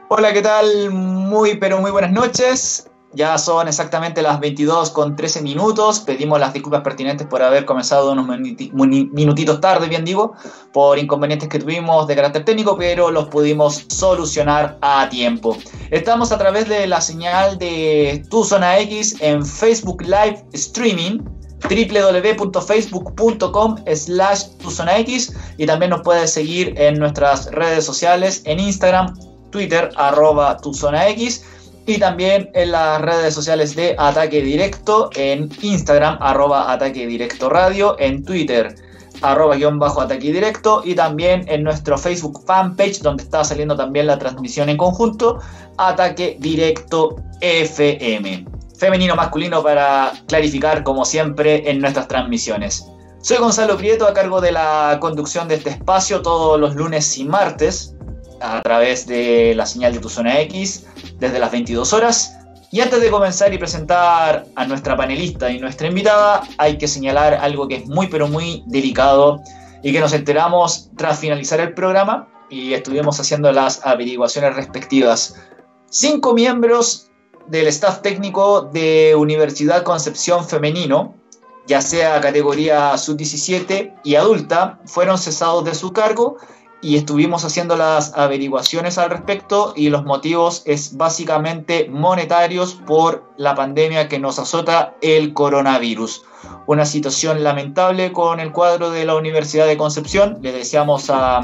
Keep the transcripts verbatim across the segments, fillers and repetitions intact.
Hola, ¿qué tal? Muy, pero muy buenas noches. Ya son exactamente las veintidós con trece minutos. Pedimos las disculpas pertinentes por haber comenzado unos minuti- muni- minutitos tarde, bien digo, por inconvenientes que tuvimos de carácter técnico, pero los pudimos solucionar a tiempo. Estamos a través de la señal de Tu Zona X en Facebook Live Streaming, w w w punto facebook punto com slash tu zona x, y también nos puedes seguir en nuestras redes sociales, en Instagram, Twitter, arroba tu zona x, y también en las redes sociales de Ataque Directo, en Instagram, arroba Ataque Directo Radio, en Twitter, arroba guión bajo Ataque Directo, y también en nuestro Facebook fanpage, donde está saliendo también la transmisión en conjunto, Ataque Directo F M. Femenino, masculino, para clarificar, como siempre, en nuestras transmisiones. Soy Gonzalo Prieto, a cargo de la conducción de este espacio todos los lunes y martes, a través de la señal de Tu Zona X, desde las veintidós horas. Y antes de comenzar y presentar a nuestra panelista y nuestra invitada, hay que señalar algo que es muy pero muy delicado y que nos enteramos tras finalizar el programa y estuvimos haciendo las averiguaciones respectivas. Cinco miembros del staff técnico de Universidad Concepción Femenino, ya sea categoría sub diecisiete y adulta, fueron cesados de su cargo, y estuvimos haciendo las averiguaciones al respecto, y los motivos es básicamente monetarios por la pandemia que nos azota, el coronavirus. Una situación lamentable con el cuadro de la Universidad de Concepción. Le deseamos a,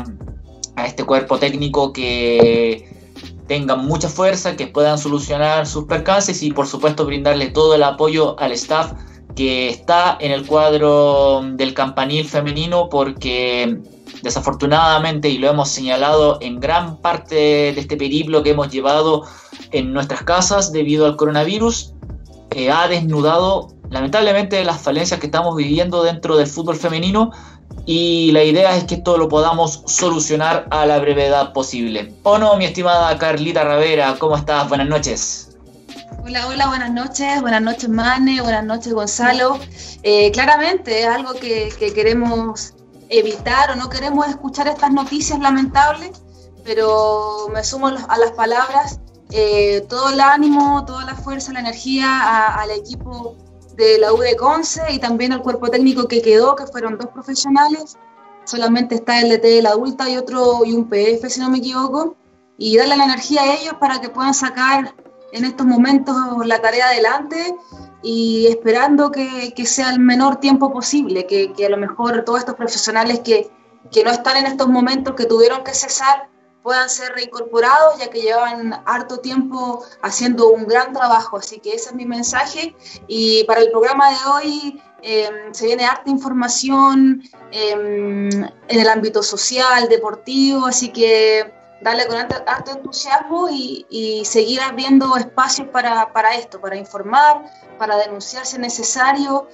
a este cuerpo técnico que tengan mucha fuerza, que puedan solucionar sus percances y por supuesto brindarle todo el apoyo al staff que está en el cuadro del campanil femenino, porque desafortunadamente, y lo hemos señalado en gran parte de este periplo que hemos llevado en nuestras casas debido al coronavirus, eh, ha desnudado lamentablemente las falencias que estamos viviendo dentro del fútbol femenino, y la idea es que esto lo podamos solucionar a la brevedad posible. ¿O no, mi estimada Carlita Ravera? ¿Cómo estás? Buenas noches. Hola, hola, buenas noches, buenas noches Mane, buenas noches Gonzalo. Eh, claramente es algo que, que queremos evitar, o no queremos escuchar estas noticias lamentables, pero me sumo a las palabras, eh, todo el ánimo, toda la fuerza, la energía a, al equipo de la U de Conce y también al cuerpo técnico que quedó, que fueron dos profesionales. Solamente está el D T de la adulta y otro y un P F, si no me equivoco, y darle la energía a ellos para que puedan sacar en estos momentos la tarea adelante, y esperando que, que sea el menor tiempo posible, que, que a lo mejor todos estos profesionales que, que no están en estos momentos, que tuvieron que cesar, puedan ser reincorporados, ya que llevan harto tiempo haciendo un gran trabajo. Así que ese es mi mensaje, y para el programa de hoy eh, se viene harta información eh, en el ámbito social, deportivo, así que darle con harto, harto entusiasmo y, y seguir abriendo espacios para, para esto, para informar, para denunciar si es necesario.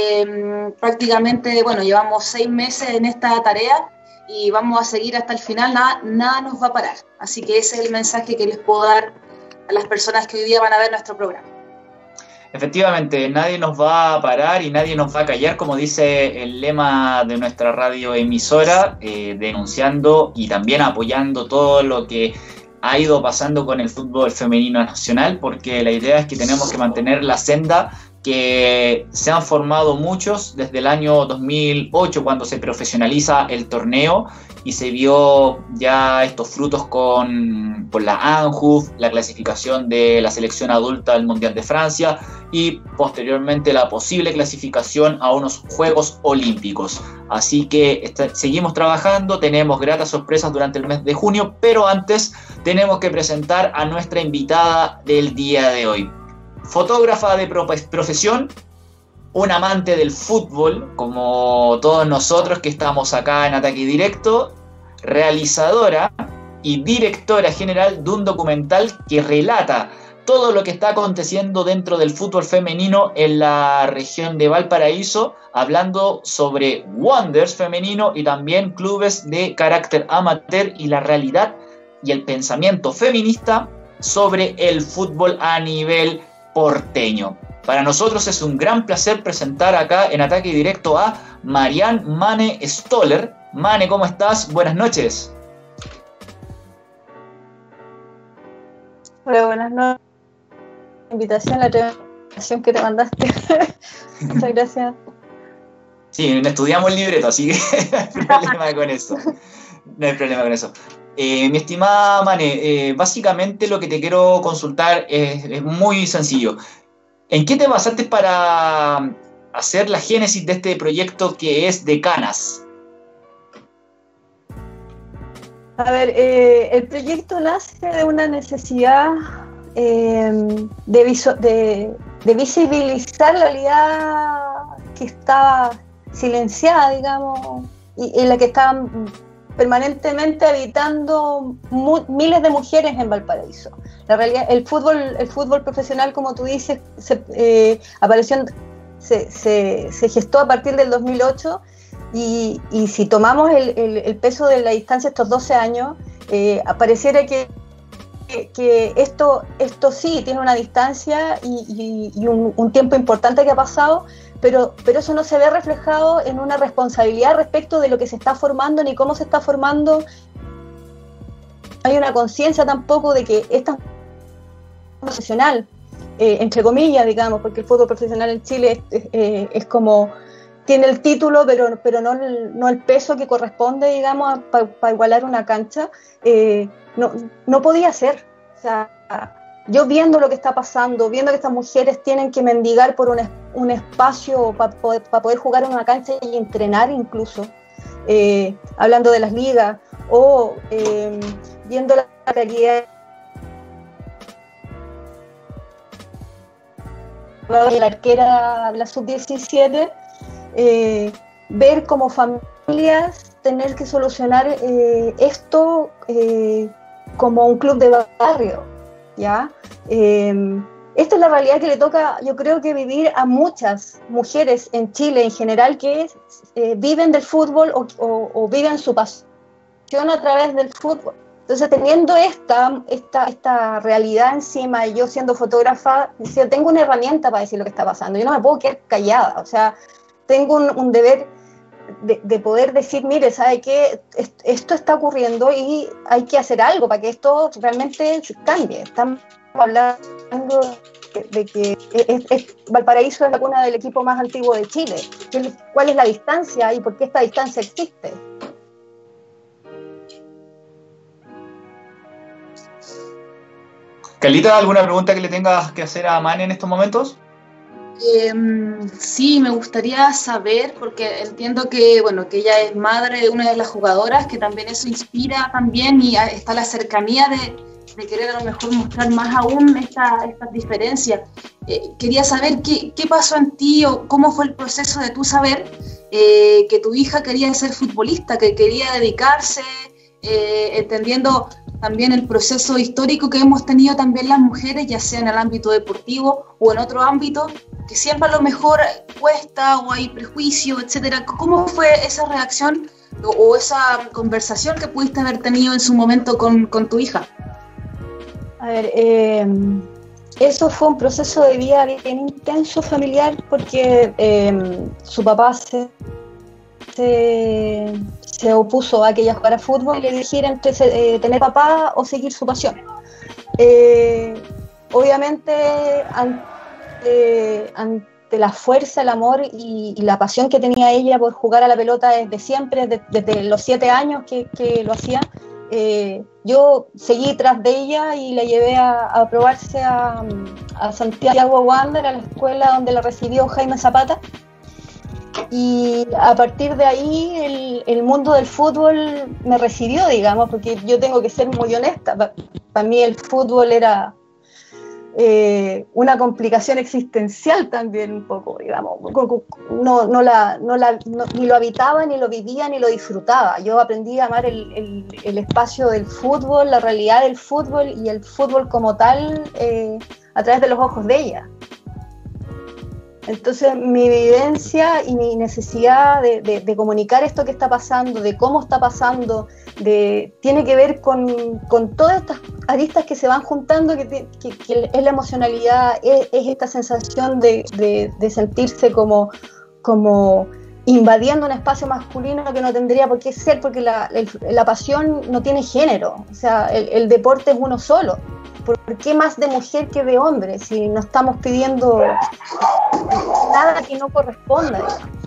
Eh, prácticamente, bueno, llevamos seis meses en esta tarea y vamos a seguir hasta el final, nada, nada nos va a parar. Así que ese es el mensaje que les puedo dar a las personas que hoy día van a ver nuestro programa. Efectivamente, nadie nos va a parar y nadie nos va a callar, como dice el lema de nuestra radio emisora, eh, denunciando y también apoyando todo lo que ha ido pasando con el fútbol femenino nacional, porque la idea es que tenemos que mantener la senda que se han formado muchos desde el año dos mil ocho, cuando se profesionaliza el torneo y se vio ya estos frutos con, con la ANJUF, la clasificación de la selección adulta al Mundial de Francia y posteriormente la posible clasificación a unos Juegos Olímpicos. Así que está, seguimos trabajando, tenemos gratas sorpresas durante el mes de junio, pero antes tenemos que presentar a nuestra invitada del día de hoy. Fotógrafa de profesión, un amante del fútbol, como todos nosotros que estamos acá en Ataque Directo, realizadora y directora general de un documental que relata todo lo que está aconteciendo dentro del fútbol femenino en la región de Valparaíso, hablando sobre Wanderers femenino y también clubes de carácter amateur y la realidad y el pensamiento feminista sobre el fútbol a nivel porteño. Para nosotros es un gran placer presentar acá en Ataque Directo a Marianne Mane Stoller. Mane, ¿cómo estás? Buenas noches. Hola, buenas noches. Invitación, la invitación que te mandaste. Muchas gracias. Sí, no estudiamos el libreto, así que no hay problema con eso. No hay problema con eso. Eh, mi estimada Mane, eh, básicamente lo que te quiero consultar es, es muy sencillo. ¿En qué te basaste para hacer la génesis de este proyecto que es Decanas? A ver, eh, el proyecto nace de una necesidad eh, de, viso, de, de visibilizar la realidad que estaba silenciada, digamos, y en la que estaban permanentemente habitando mu miles de mujeres en Valparaíso. La realidad, el fútbol, el fútbol profesional, como tú dices, se, eh, apareció, en, se, se, se gestó a partir del dos mil ocho. Y, y si tomamos el, el, el peso de la distancia estos doce años, eh, pareciera que, que, que esto, esto sí tiene una distancia y, y, y un, un tiempo importante que ha pasado, pero, pero eso no se ve reflejado en una responsabilidad respecto de lo que se está formando ni cómo se está formando. Hay una conciencia tampoco de que esta profesional, eh, entre comillas, digamos, porque el fútbol profesional en Chile es, eh, es como... tiene el título, pero, pero no, el, no el peso que corresponde, digamos, para pa igualar una cancha, eh, no, no podía ser. O sea, yo viendo lo que está pasando, viendo que estas mujeres tienen que mendigar por un, un espacio para poder, pa poder jugar en una cancha y entrenar incluso, eh, hablando de las ligas, o eh, viendo la calidad de la arquera de la sub diecisiete, Eh, ver como familias tener que solucionar eh, esto eh, como un club de barrio, ¿ya? Eh, esta es la realidad que le toca, yo creo que vivir a muchas mujeres en Chile en general que eh, viven del fútbol o, o, o viven su pasión a través del fútbol. Entonces, teniendo esta, esta, esta realidad encima, y yo siendo fotógrafa, decía, tengo una herramienta para decir lo que está pasando, yo no me puedo quedar callada, o sea, tengo un, un deber de, de poder decir, mire, ¿sabe qué? Esto está ocurriendo y hay que hacer algo para que esto realmente cambie. Estamos hablando de, de que es, es, Valparaíso es la cuna del equipo más antiguo de Chile. ¿Cuál es la distancia y por qué esta distancia existe? Carlita, ¿alguna pregunta que le tengas que hacer a Mane en estos momentos? Eh, sí, me gustaría saber, porque entiendo que, bueno, que ella es madre de una de las jugadoras, que también eso inspira también y está la cercanía de, de querer a lo mejor mostrar más aún esta, estas diferencias. Eh, quería saber qué, qué pasó en ti o cómo fue el proceso de tú saber eh, que tu hija quería ser futbolista, que quería dedicarse, eh, entendiendo también el proceso histórico que hemos tenido también las mujeres, ya sea en el ámbito deportivo o en otro ámbito, que siempre a lo mejor cuesta o hay prejuicio, etcétera. ¿Cómo fue esa reacción o, o esa conversación que pudiste haber tenido en su momento con, con tu hija? A ver, eh, eso fue un proceso de vida bien intenso familiar porque eh, su papá se, se, se opuso a que ella jugara fútbol y le dijera entre eh, tener papá o seguir su pasión. Eh, obviamente, ante, ante la fuerza, el amor y, y la pasión que tenía ella por jugar a la pelota desde siempre, desde, desde los siete años que, que lo hacía, eh, yo seguí tras de ella y la llevé a, a probarse a, a Santiago Wander, a la escuela donde la recibió Jaime Zapata. Y a partir de ahí el, el mundo del fútbol me recibió, digamos, porque yo tengo que ser muy honesta. Para, para mí el fútbol era eh, una complicación existencial también un poco, digamos. No, no la, no la, no, ni lo habitaba, ni lo vivía, ni lo disfrutaba. Yo aprendí a amar el, el, el espacio del fútbol, la realidad del fútbol y el fútbol como tal eh, a través de los ojos de ella. Entonces mi vivencia y mi necesidad de, de, de comunicar esto que está pasando, de cómo está pasando, de, tiene que ver con, con todas estas aristas que se van juntando, que, que, que es la emocionalidad, es, es esta sensación de, de, de sentirse como, como invadiendo un espacio masculino que no tendría por qué ser, porque la, el, la pasión no tiene género, o sea, el, el deporte es uno solo. ¿Por qué más de mujer que de hombre si no estamos pidiendo nada que no corresponda?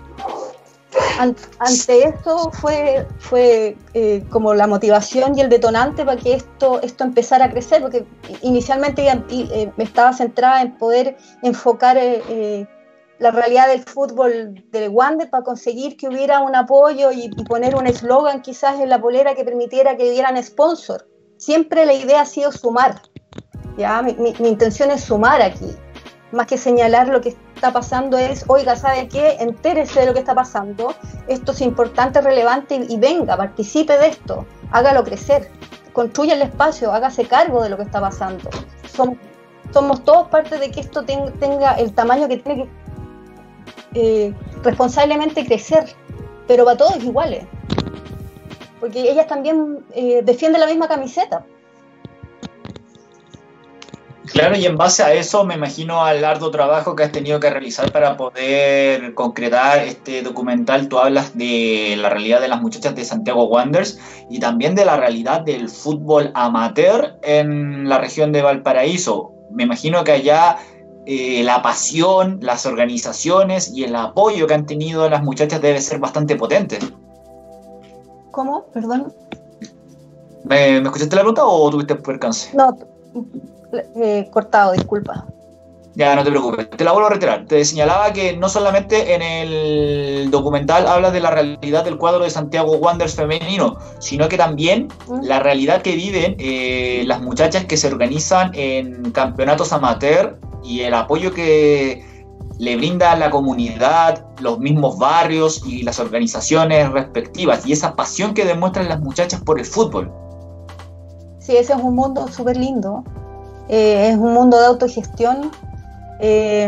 Ante esto fue, fue eh, como la motivación y el detonante para que esto, esto empezara a crecer, porque inicialmente eh, estaba centrada en poder enfocar eh, eh, la realidad del fútbol del Wander para conseguir que hubiera un apoyo y, y poner un eslogan quizás en la polera que permitiera que dieran sponsor. Siempre la idea ha sido sumar, ¿ya? Mi, mi, mi intención es sumar aquí, más que señalar lo que está pasando es, oiga, ¿sabe qué? Entérese de lo que está pasando, esto es importante, relevante y, y venga, participe de esto, hágalo crecer, construya el espacio, hágase cargo de lo que está pasando. Somos, somos todos parte de que esto ten, tenga el tamaño que tiene que eh, responsablemente crecer, pero para todos iguales, porque ellas también eh, defienden la misma camiseta. Claro, y en base a eso me imagino al arduo trabajo que has tenido que realizar para poder concretar este documental. Tú hablas de la realidad de las muchachas de Santiago Wanderers y también de la realidad del fútbol amateur en la región de Valparaíso. Me imagino que allá eh, la pasión, las organizaciones y el apoyo que han tenido las muchachas debe ser bastante potente. ¿Cómo? Perdón. ¿Me, ¿me escuchaste la pregunta o tuviste percance? No, eh, cortado, disculpa. Ya, no te preocupes, te la vuelvo a reiterar. Te señalaba que no solamente en el documental hablas de la realidad del cuadro de Santiago Wanderers femenino, sino que también ¿Mm? la realidad que viven eh, las muchachas que se organizan en campeonatos amateur y el apoyo que le brinda la comunidad, los mismos barrios y las organizaciones respectivas, y esa pasión que demuestran las muchachas por el fútbol. Sí, ese es un mundo súper lindo, eh, es un mundo de autogestión. Eh,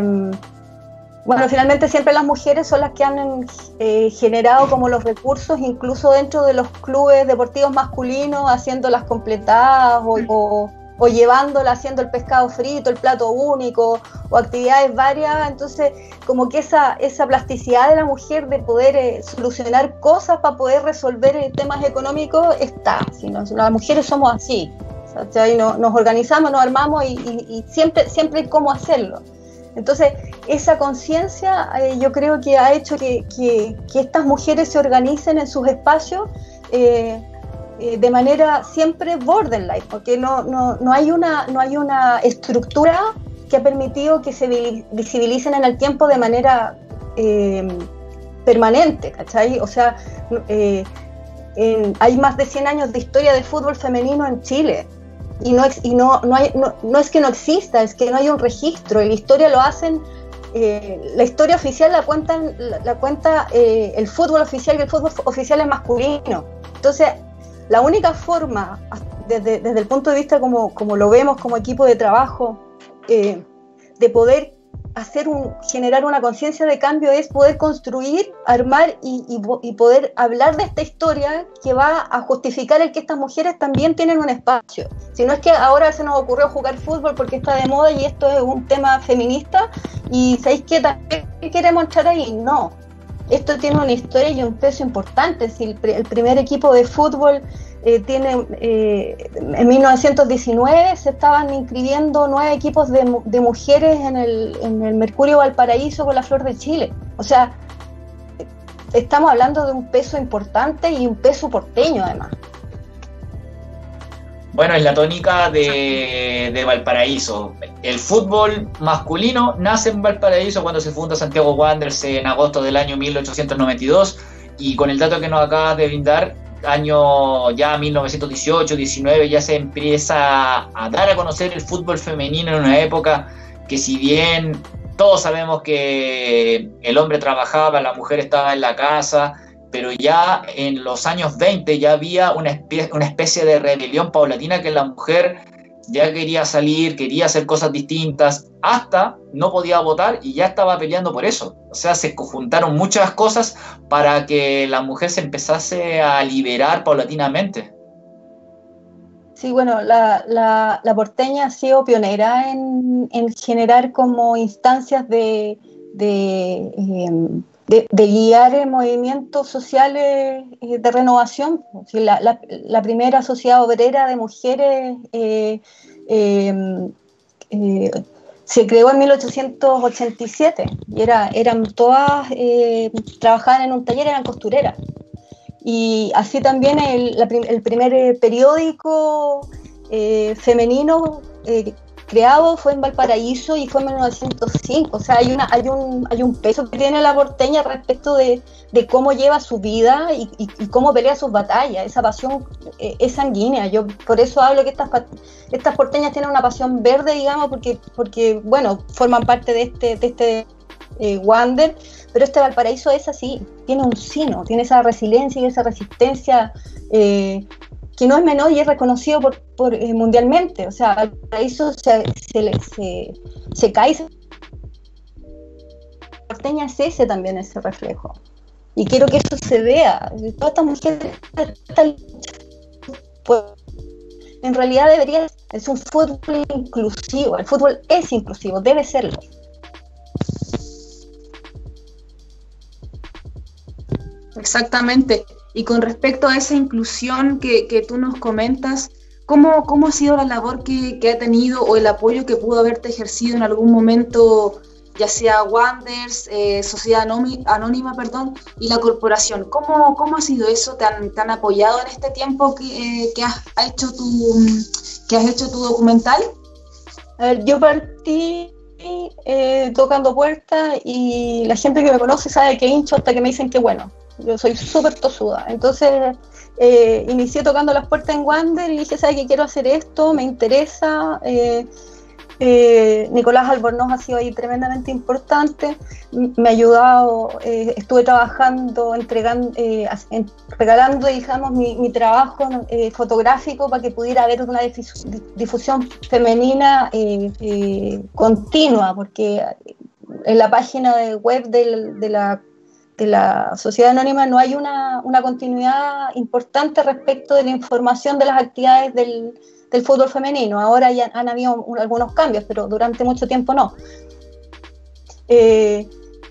bueno, finalmente siempre las mujeres son las que han eh, generado como los recursos, incluso dentro de los clubes deportivos masculinos, haciendo las completadas o, o, o llevándolas, haciendo el pescado frito, el plato único o actividades varias. Entonces como que esa, esa plasticidad de la mujer de poder eh, solucionar cosas para poder resolver eh, temas económicos está. Si no, las mujeres somos así, o sea, no, nos organizamos, nos armamos y, y, y siempre, siempre hay cómo hacerlo. Entonces esa conciencia eh, yo creo que ha hecho que, que, que estas mujeres se organicen en sus espacios eh, eh, de manera siempre borderline, porque no, no, no, hay una, no hay una estructura que ha permitido que se visibilicen en el tiempo de manera eh, permanente, ¿cachai? O sea, eh, en, hay más de cien años de historia de fútbol femenino en Chile. Y, no, y no, no, hay, no, no es que no exista, es que no hay un registro, y la historia lo hacen, eh, la historia oficial la cuentan, la, la cuenta eh, el fútbol oficial, y el fútbol oficial es masculino. Entonces, la única forma, desde, desde el punto de vista como, como lo vemos como equipo de trabajo, eh, de poder hacer un, generar una conciencia de cambio es poder construir, armar y, y, y poder hablar de esta historia que va a justificar el que estas mujeres también tienen un espacio. Si no es que ahora se nos ocurrió jugar fútbol porque está de moda y esto es un tema feminista y ¿sabéis qué también queremos entrar ahí? No. Esto tiene una historia y un peso importante. Si el, el primer equipo de fútbol eh, tiene eh, en mil novecientos diecinueve se estaban inscribiendo nueve equipos de, de mujeres en el, en el Mercurio Valparaíso con la Flor de Chile. O sea, estamos hablando de un peso importante y un peso porteño además. Bueno, es la tónica de, de Valparaíso. El fútbol masculino nace en Valparaíso cuando se funda Santiago Wanderers en agosto del año mil ochocientos noventa y dos, y con el dato que nos acabas de brindar, año ya mil novecientos dieciocho diecinueve, ya se empieza a dar a conocer el fútbol femenino en una época que, si bien todos sabemos que el hombre trabajaba, la mujer estaba en la casa, pero ya en los años veinte ya había una especie, una especie de rebelión paulatina, que la mujer ya quería salir, quería hacer cosas distintas, hasta no podía votar y ya estaba peleando por eso. O sea, se conjuntaron muchas cosas para que la mujer se empezase a liberar paulatinamente. Sí, bueno, la, la, la porteña ha sido pionera en, en generar como instancias de, de, eh, de, de guiar movimientos sociales eh, de renovación. La, la, la primera sociedad obrera de mujeres eh, eh, eh, se creó en mil ochocientos ochenta y siete y era, eran todas, eh, trabajaban en un taller, eran costureras. Y así también el, la, el primer periódico eh, femenino eh, creado fue en Valparaíso y fue en mil novecientos cinco. O sea, hay, una, hay, un, hay un peso que tiene la porteña respecto de, de cómo lleva su vida y, y, y cómo pelea sus batallas. Esa pasión eh, es sanguínea. Yo por eso hablo que estas, estas porteñas tienen una pasión verde, digamos, porque, porque bueno, forman parte de este, de este eh, Wander, pero este Valparaíso es así, tiene un sino, tiene esa resiliencia y esa resistencia eh, que no es menor y es reconocido por, por, eh, mundialmente. O sea, Valparaíso se, se, se, se cae. La porteña es ese también, ese reflejo. Y quiero que eso se vea. Todas estas mujeres están, pues, en realidad debería, es un fútbol inclusivo. El fútbol es inclusivo, debe serlo. Exactamente. Y con respecto a esa inclusión que, que tú nos comentas, ¿cómo, cómo ha sido la labor que, que ha tenido o el apoyo que pudo haberte ejercido en algún momento, ya sea Wanders, eh, Sociedad Anónima, Anónima, perdón, y la corporación? ¿Cómo, cómo ha sido eso? ¿Te han, te han apoyado en este tiempo que, eh, que, has hecho tu, que has hecho tu documental? A ver, yo partí eh, tocando puertas y la gente que me conoce sabe que hincho hasta que me dicen que bueno. Yo soy súper tosuda, entonces eh, inicié tocando las puertas en Wander y dije, ¿sabes qué? Quiero hacer esto, me interesa. eh, eh, Nicolás Albornoz ha sido ahí tremendamente importante, me ha ayudado, eh, estuve trabajando, entregando, eh, en, regalando, digamos, mi, mi trabajo eh, fotográfico para que pudiera haber una difusión femenina eh, eh, continua, porque en la página de web de, de la de la Sociedad Anónima no hay una, una continuidad importante respecto de la información de las actividades del, del fútbol femenino. Ahora ya han habido un, algunos cambios, pero durante mucho tiempo no. Eh,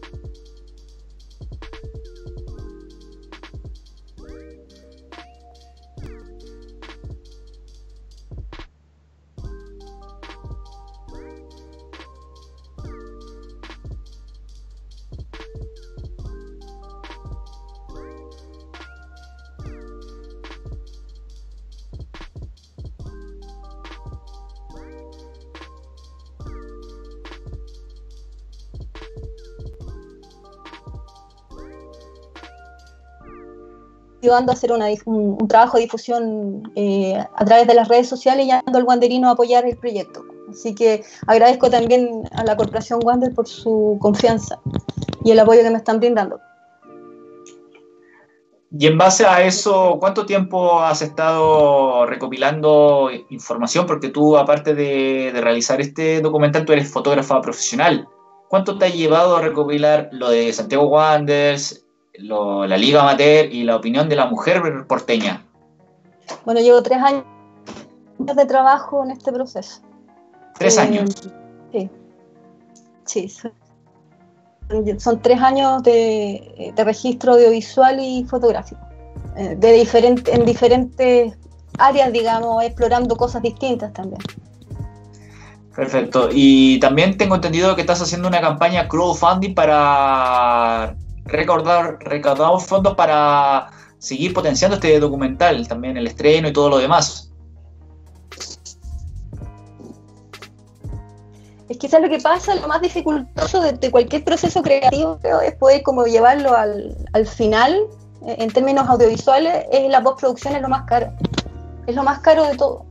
ayudando a hacer una, un, un trabajo de difusión eh, a través de las redes sociales y ayudando al wanderino a apoyar el proyecto. Así que agradezco también a la Corporación Wander por su confianza y el apoyo que me están brindando. Y en base a eso, ¿cuánto tiempo has estado recopilando información? Porque tú, aparte de, de realizar este documental, tú eres fotógrafa profesional. ¿Cuánto te ha llevado a recopilar lo de Santiago Wanderers, Lo, la Liga Amateur y la opinión de la mujer porteña? Bueno, llevo tres años de trabajo en este proceso. ¿Tres eh, años? Sí. Sí, son, son tres años de, de registro audiovisual y fotográfico, eh, de diferente, en diferentes áreas, digamos, explorando cosas distintas también. Perfecto. Y también tengo entendido que estás haciendo una campaña crowdfunding para recaudar, recaudar fondos para seguir potenciando este documental, también el estreno y todo lo demás. Es quizás lo que pasa, lo más dificultoso de, de cualquier proceso creativo es poder como llevarlo al, al final, en términos audiovisuales, es la postproducción, es lo más caro. Es lo más caro de todo.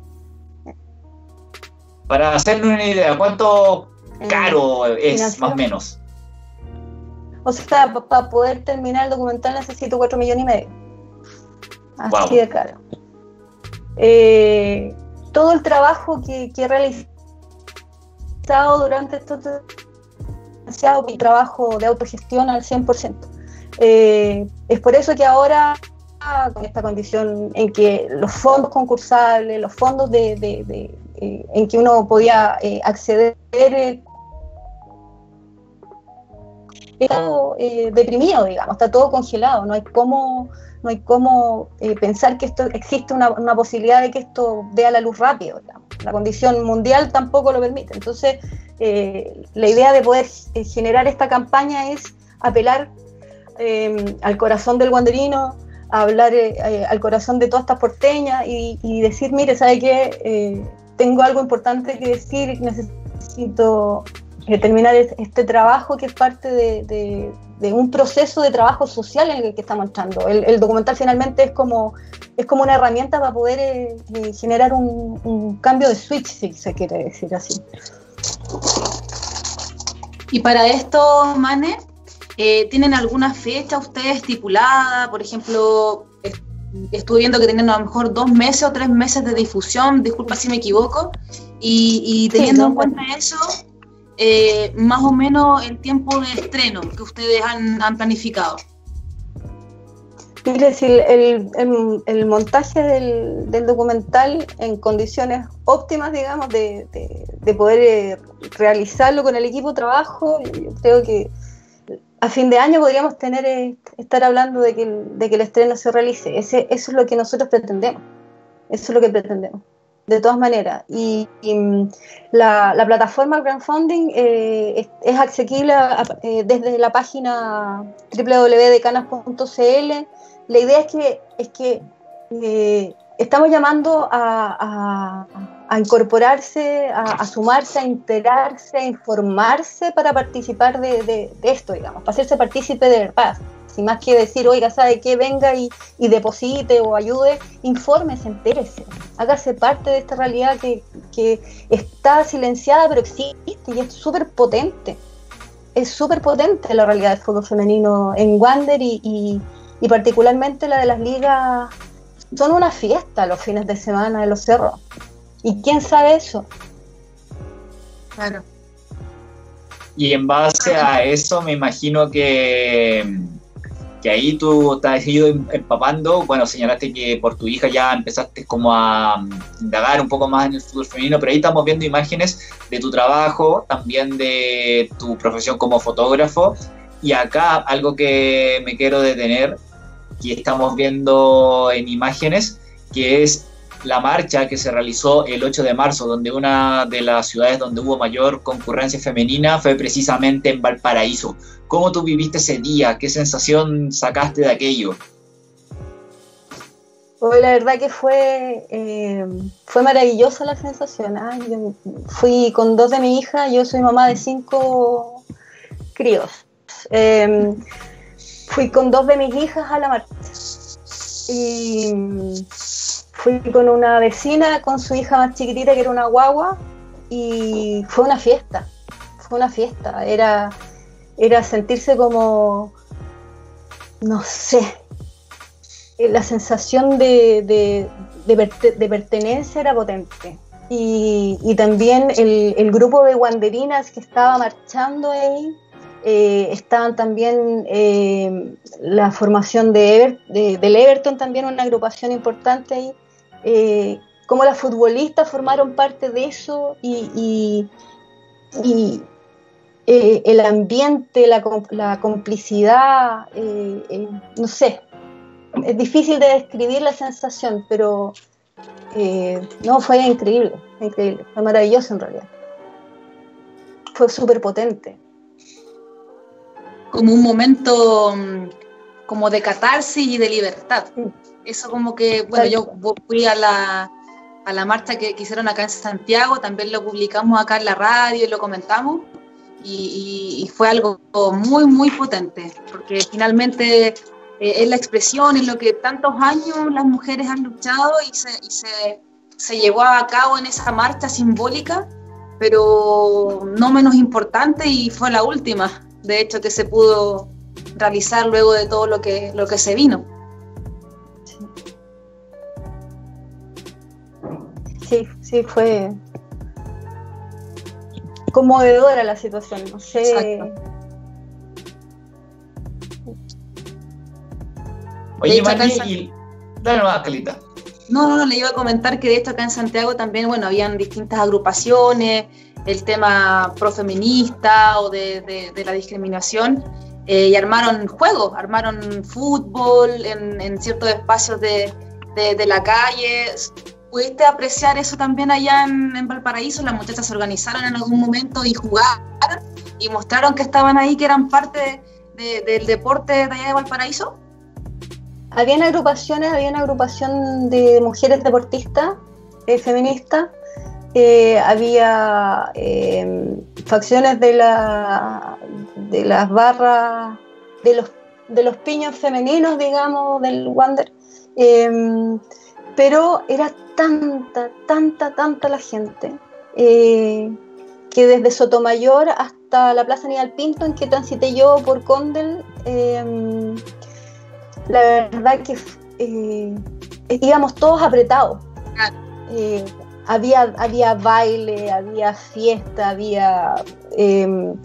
Para hacerle una idea, ¿cuánto caro eh, es más o menos? O sea, para pa poder terminar el documental necesito cuatro millones y medio. Así wow. de caro. Eh, todo el trabajo que, que he realizado durante estos demasiado mi trabajo de autogestión al cien por ciento. Eh, es por eso que ahora, con esta condición en que los fondos concursables, los fondos de, de, de, eh, en que uno podía eh, acceder, eh, todo eh, deprimido, digamos, está todo congelado, no hay cómo, no hay cómo eh, pensar que esto existe una, una posibilidad de que esto dé a la luz rápido, digamos. La condición mundial tampoco lo permite. Entonces, eh, la idea de poder eh, generar esta campaña es apelar eh, al corazón del wanderino, a hablar eh, eh, al corazón de todas estas porteñas y, y decir, mire, ¿sabe qué? Eh, tengo algo importante que decir, necesito eh, terminar este trabajo que es parte de, de, de un proceso de trabajo social en el que estamos entrando. El, el documental finalmente es como, es como una herramienta para poder eh, eh, generar un, un cambio de switch, si se quiere decir así. Y para esto, Mane, Eh, ¿tienen alguna fecha ustedes estipulada? Por ejemplo, estuve viendo que tienen a lo mejor dos meses o tres meses de difusión, disculpa si me equivoco, y, y teniendo sí, no, en cuenta bueno. eso, eh, más o menos el tiempo de estreno que ustedes han, han planificado. Mire, si el, el, el montaje del, del documental en condiciones óptimas, digamos, de, de, de poder eh, realizarlo con el equipo de trabajo, yo creo que a fin de año podríamos tener eh, estar hablando de que, el, de que el estreno se realice. Ese, eso es lo que nosotros pretendemos. Eso es lo que pretendemos. De todas maneras. Y, y la, la plataforma crowdfunding eh, es, es asequible a, eh, desde la página doble u doble u doble u punto decanas punto c l. La idea es que, es que eh, estamos llamando a, a, a incorporarse, a, a sumarse, a enterarse, a informarse para participar de, de, de esto, digamos, para hacerse partícipe de verdad. Sin más que decir, oiga, ¿sabe qué? Venga y, y deposite o ayude, infórmese, entérese, hágase parte de esta realidad que, que está silenciada, pero existe y es súper potente. Es súper potente la realidad del fútbol femenino en Wander y, y, y particularmente la de las ligas. Son una fiesta los fines de semana en los cerros. ¿Y quién sabe eso? Claro. Y en base a eso me imagino que, que ahí tú te has ido empapando. Bueno, señalaste que por tu hija ya empezaste como a indagar un poco más en el fútbol femenino, pero ahí estamos viendo imágenes de tu trabajo, también de tu profesión como fotógrafo. Y acá algo que me quiero detener, que estamos viendo en imágenes, que es la marcha que se realizó el ocho de marzo, donde una de las ciudades donde hubo mayor concurrencia femenina fue precisamente en Valparaíso. ¿Cómo tú viviste ese día? ¿Qué sensación sacaste de aquello? Pues la verdad que fue, eh, fue maravillosa la sensación. ¿eh? Yo fui con dos de mis hijas, yo soy mamá de cinco críos. Eh, Fui con dos de mis hijas a la marcha y fui con una vecina con su hija más chiquitita que era una guagua y fue una fiesta, fue una fiesta, era, era sentirse como, no sé, la sensación de, de, de, perte, de pertenencia era potente y, y también el, el grupo de wanderinas que estaba marchando ahí. Eh, estaban también eh, la formación de Ever, de, del Everton, también una agrupación importante ahí, eh, como las futbolistas formaron parte de eso y, y, y eh, el ambiente, la, la complicidad, eh, eh, no sé, es difícil de describir la sensación, pero eh, no, fue increíble, increíble, fue maravilloso en realidad, fue súper potente. Como un momento como de catarsis y de libertad. Eso como que, bueno, yo fui a la, a la marcha que, que hicieron acá en Santiago, también lo publicamos acá en la radio y lo comentamos, y, y, y fue algo muy, muy potente, porque finalmente eh, es la expresión, es lo que tantos años las mujeres han luchado y se, y se, se llevó a cabo en esa marcha simbólica, pero no menos importante, y fue la última, de hecho, que se pudo realizar luego de todo lo que, lo que se vino. Sí, sí, fue conmovedora la situación, no sé. Exacto. Oye, Mani, y... Dale más, Calita. No, no, no, le iba a comentar que de esto acá en Santiago también, bueno, habían distintas agrupaciones, el tema profeminista o de, de, de la discriminación, eh, y armaron juegos, armaron fútbol en, en ciertos espacios de, de, de la calle. ¿Pudiste apreciar eso también allá en, en Valparaíso? Las muchachas se organizaron en algún momento y jugaron y mostraron que estaban ahí, que eran parte de, de, del deporte de allá de Valparaíso. Habían agrupaciones, había una agrupación de mujeres deportistas, eh, feministas, eh, había eh, facciones de, la, de las barras, de los, de los piños femeninos, digamos, del Wander, eh, pero era tanta, tanta, tanta la gente, eh, que desde Sotomayor hasta la Plaza Aníbal Pinto, en que transité yo por Condel, eh, la verdad que eh, íbamos todos apretados. Eh, había, había baile, había fiesta, había eh,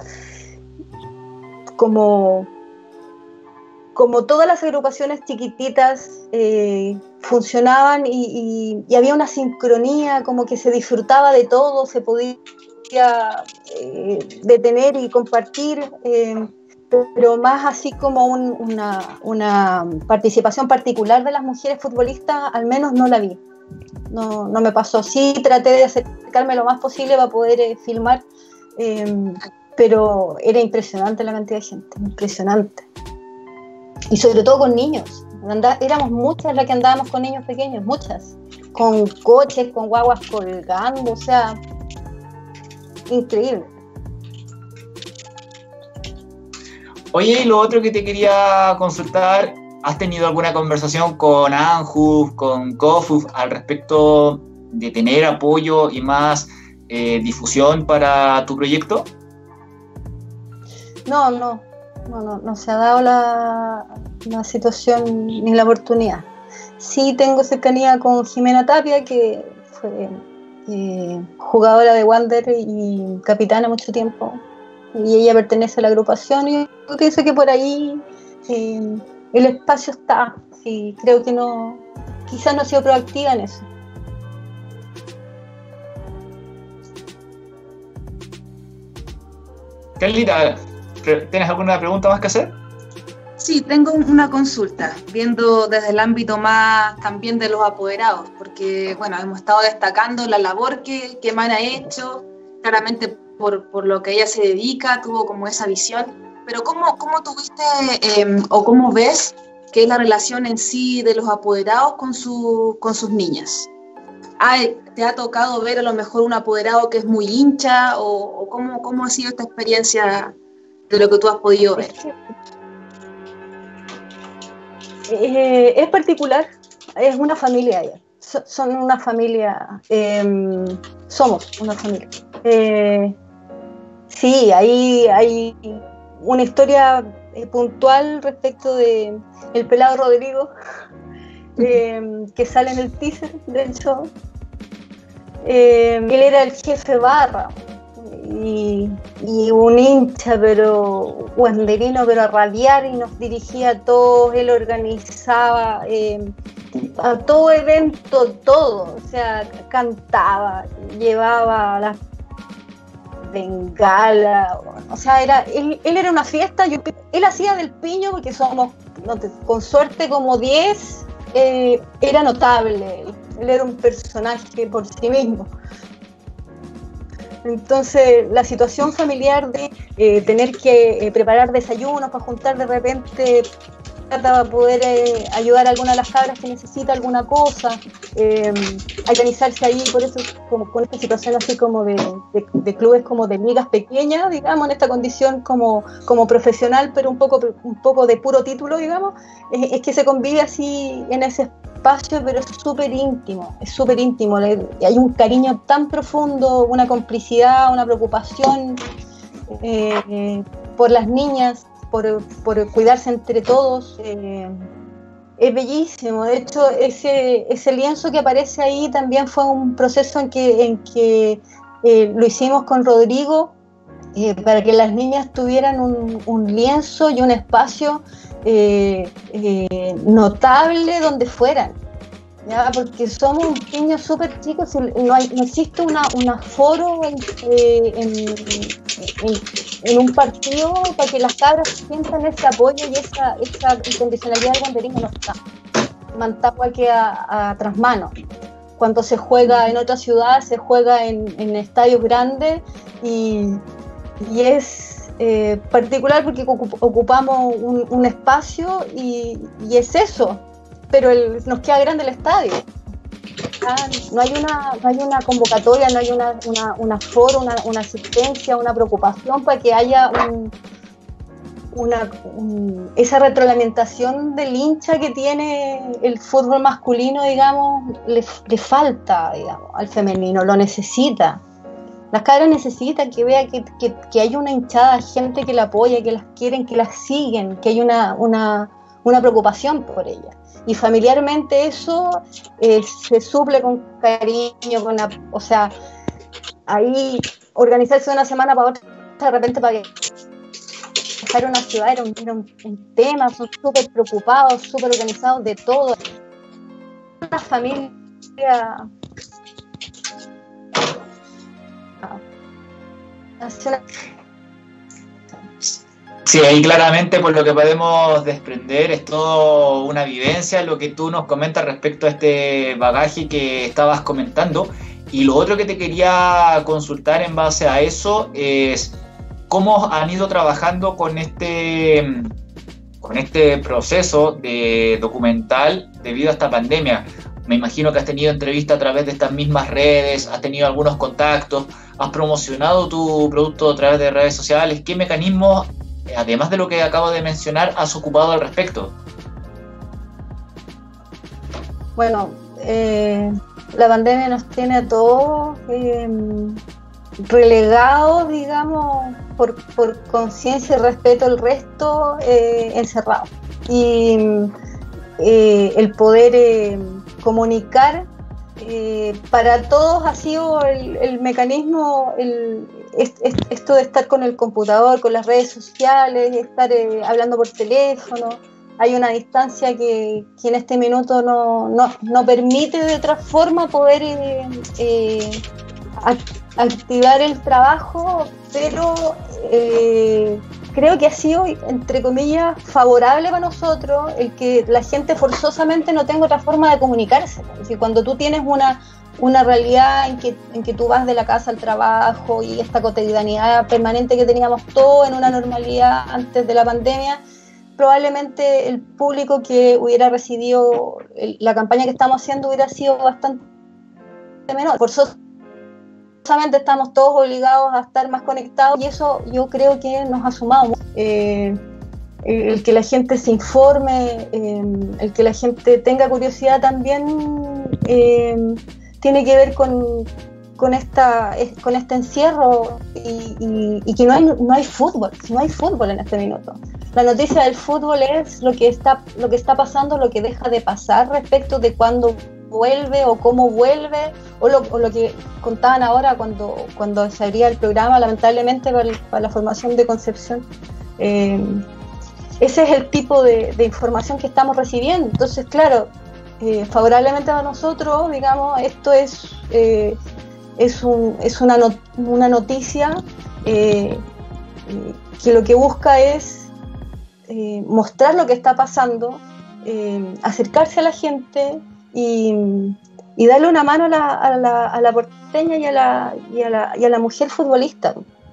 como, como todas las agrupaciones chiquititas eh, funcionaban y, y, y había una sincronía, como que se disfrutaba de todo, se podía eh, detener y compartir, eh, pero más así como un, una, una participación particular de las mujeres futbolistas, al menos no la vi. No, no me pasó. Sí, traté de acercarme lo más posible para poder eh, filmar, eh, pero era impresionante la cantidad de gente, impresionante. Y sobre todo con niños. Andá, éramos muchas las que andábamos con niños pequeños, muchas. Con coches, con guaguas colgando, o sea, increíble. Oye, y lo otro que te quería consultar, ¿has tenido alguna conversación con ANJUF, con COFUF al respecto de tener apoyo y más eh, difusión para tu proyecto? No, no, no, no, no se ha dado la, la situación ni la oportunidad. Sí tengo cercanía con Jimena Tapia, que fue eh, jugadora de Wander y capitana mucho tiempo, y ella pertenece a la agrupación, y yo pienso que por ahí eh, el espacio está, sí, creo que no, quizás no he sido proactiva en eso. Carlita, ¿tienes alguna pregunta más que hacer? Sí, tengo una consulta, viendo desde el ámbito más también de los apoderados, porque bueno, hemos estado destacando la labor que, que Mana ha hecho, claramente por, por lo que ella se dedica, tuvo como esa visión, pero ¿cómo, cómo tuviste eh, o cómo ves que es la relación en sí de los apoderados con, su, con sus niñas? Ay, ¿te ha tocado ver a lo mejor un apoderado que es muy hincha o, o cómo, cómo ha sido esta experiencia de lo que tú has podido ver? Eh, es particular, es una familia ella. So, son una familia, eh, somos una familia. Eh, sí, ahí hay una historia eh, puntual respecto de el pelado Rodrigo, eh, que sale en el teaser del show. Eh, él era el jefe barra y, y un hincha, pero wanderino, pero a rabiar, y nos dirigía a todos. Él organizaba eh, a todo evento, todo, o sea, cantaba, llevaba las bengala, o sea, era, él, él era una fiesta. Yo, él hacía del piño, porque somos, no te, con suerte, como diez, eh, era notable, él, él era un personaje por sí mismo. Entonces, la situación familiar de eh, tener que eh, preparar desayunos para juntar de repente para poder eh, ayudar a alguna de las cabras que necesita alguna cosa, eh, organizarse ahí, por eso como con esta situación así como de, de, de clubes como de ligas pequeñas, digamos, en esta condición como, como profesional, pero un poco, un poco de puro título, digamos, es, es que se convive así en ese espacio, pero es súper íntimo, es súper íntimo, hay un cariño tan profundo, una complicidad, una preocupación eh, eh, por las niñas, Por, por cuidarse entre todos, eh, es bellísimo. De hecho, ese, ese lienzo que aparece ahí también fue un proceso en que, en que eh, lo hicimos con Rodrigo, eh, para que las niñas tuvieran un, un lienzo y un espacio eh, eh, notable donde fueran, ¿ya? Porque somos niños súper chicos, no, hay, no existe una, un aforo en, eh, en en, en un partido para que las cabras sientan ese apoyo y esa, esa incondicionalidad del banderismo. No está. Mantagua queda a, a trasmano. Cuando se juega en otra ciudad, se juega en, en estadios grandes y, y es eh, particular porque ocupamos un, un espacio y, y es eso, pero el, nos queda grande el estadio. No hay una, no hay una convocatoria, no hay una, una, una foro, una, una asistencia, una preocupación para que haya un, una, un, esa retroalimentación del hincha que tiene el fútbol masculino, digamos, le, le falta, digamos, al femenino, lo necesita. Las cabras necesitan que vea que, que, que hay una hinchada, gente que la apoya, que las quieren, que las siguen, que hay una, una, una preocupación por ellas. Y familiarmente eso eh, se suple con cariño, con la, o sea, ahí organizarse de una semana para otra, de repente para dejar una ciudad era un, era un, un tema, son súper preocupados, súper organizados de todo. Una familia nacional. Sí, ahí claramente por lo que podemos desprender es toda una vivencia, lo que tú nos comentas respecto a este bagaje que estabas comentando. Y lo otro que te quería consultar en base a eso es cómo han ido trabajando con este, con este proceso de documental debido a esta pandemia. Me imagino que has tenido entrevistas a través de estas mismas redes, has tenido algunos contactos, has promocionado tu producto a través de redes sociales. ¿Qué mecanismos, además de lo que acabo de mencionar, has ocupado al respecto? Bueno, eh, la pandemia nos tiene a todos eh, relegados, digamos, por, por conciencia y respeto al resto, eh, encerrados. Y eh, el poder eh, comunicar eh, para todos ha sido el, el mecanismo, el, esto de estar con el computador, con las redes sociales, estar eh, hablando por teléfono. Hay una distancia que, que en este minuto no, no, no permite de otra forma poder eh, eh, activar el trabajo, pero eh, creo que ha sido, entre comillas, favorable para nosotros el que la gente forzosamente no tenga otra forma de comunicarse. Es decir, cuando tú tienes una una realidad en que, en que tú vas de la casa al trabajo y esta cotidianidad permanente que teníamos todos en una normalidad antes de la pandemia, probablemente el público que hubiera recibido el, la campaña que estamos haciendo hubiera sido bastante menor. Forzosamente estamos todos obligados a estar más conectados y eso yo creo que nos ha sumado. Eh, el que la gente se informe, eh, el que la gente tenga curiosidad también, eh, tiene que ver con, con, esta, con este encierro y, y, y que no hay, no hay fútbol, no hay fútbol en este minuto. La noticia del fútbol es lo que está, lo que está pasando, lo que deja de pasar respecto de cuándo vuelve o cómo vuelve, o lo, o lo que contaban ahora cuando, cuando se abría el programa, lamentablemente para, para la formación de Concepción. Eh, ese es el tipo de, de información que estamos recibiendo. Entonces, claro, Eh, favorablemente para nosotros, digamos, esto es, eh, es, un, es una, not- una noticia eh, que lo que busca es eh, mostrar lo que está pasando, eh, acercarse a la gente y, y darle una mano a la, a la, a la porteña y a la, y, a la, y a la mujer futbolista.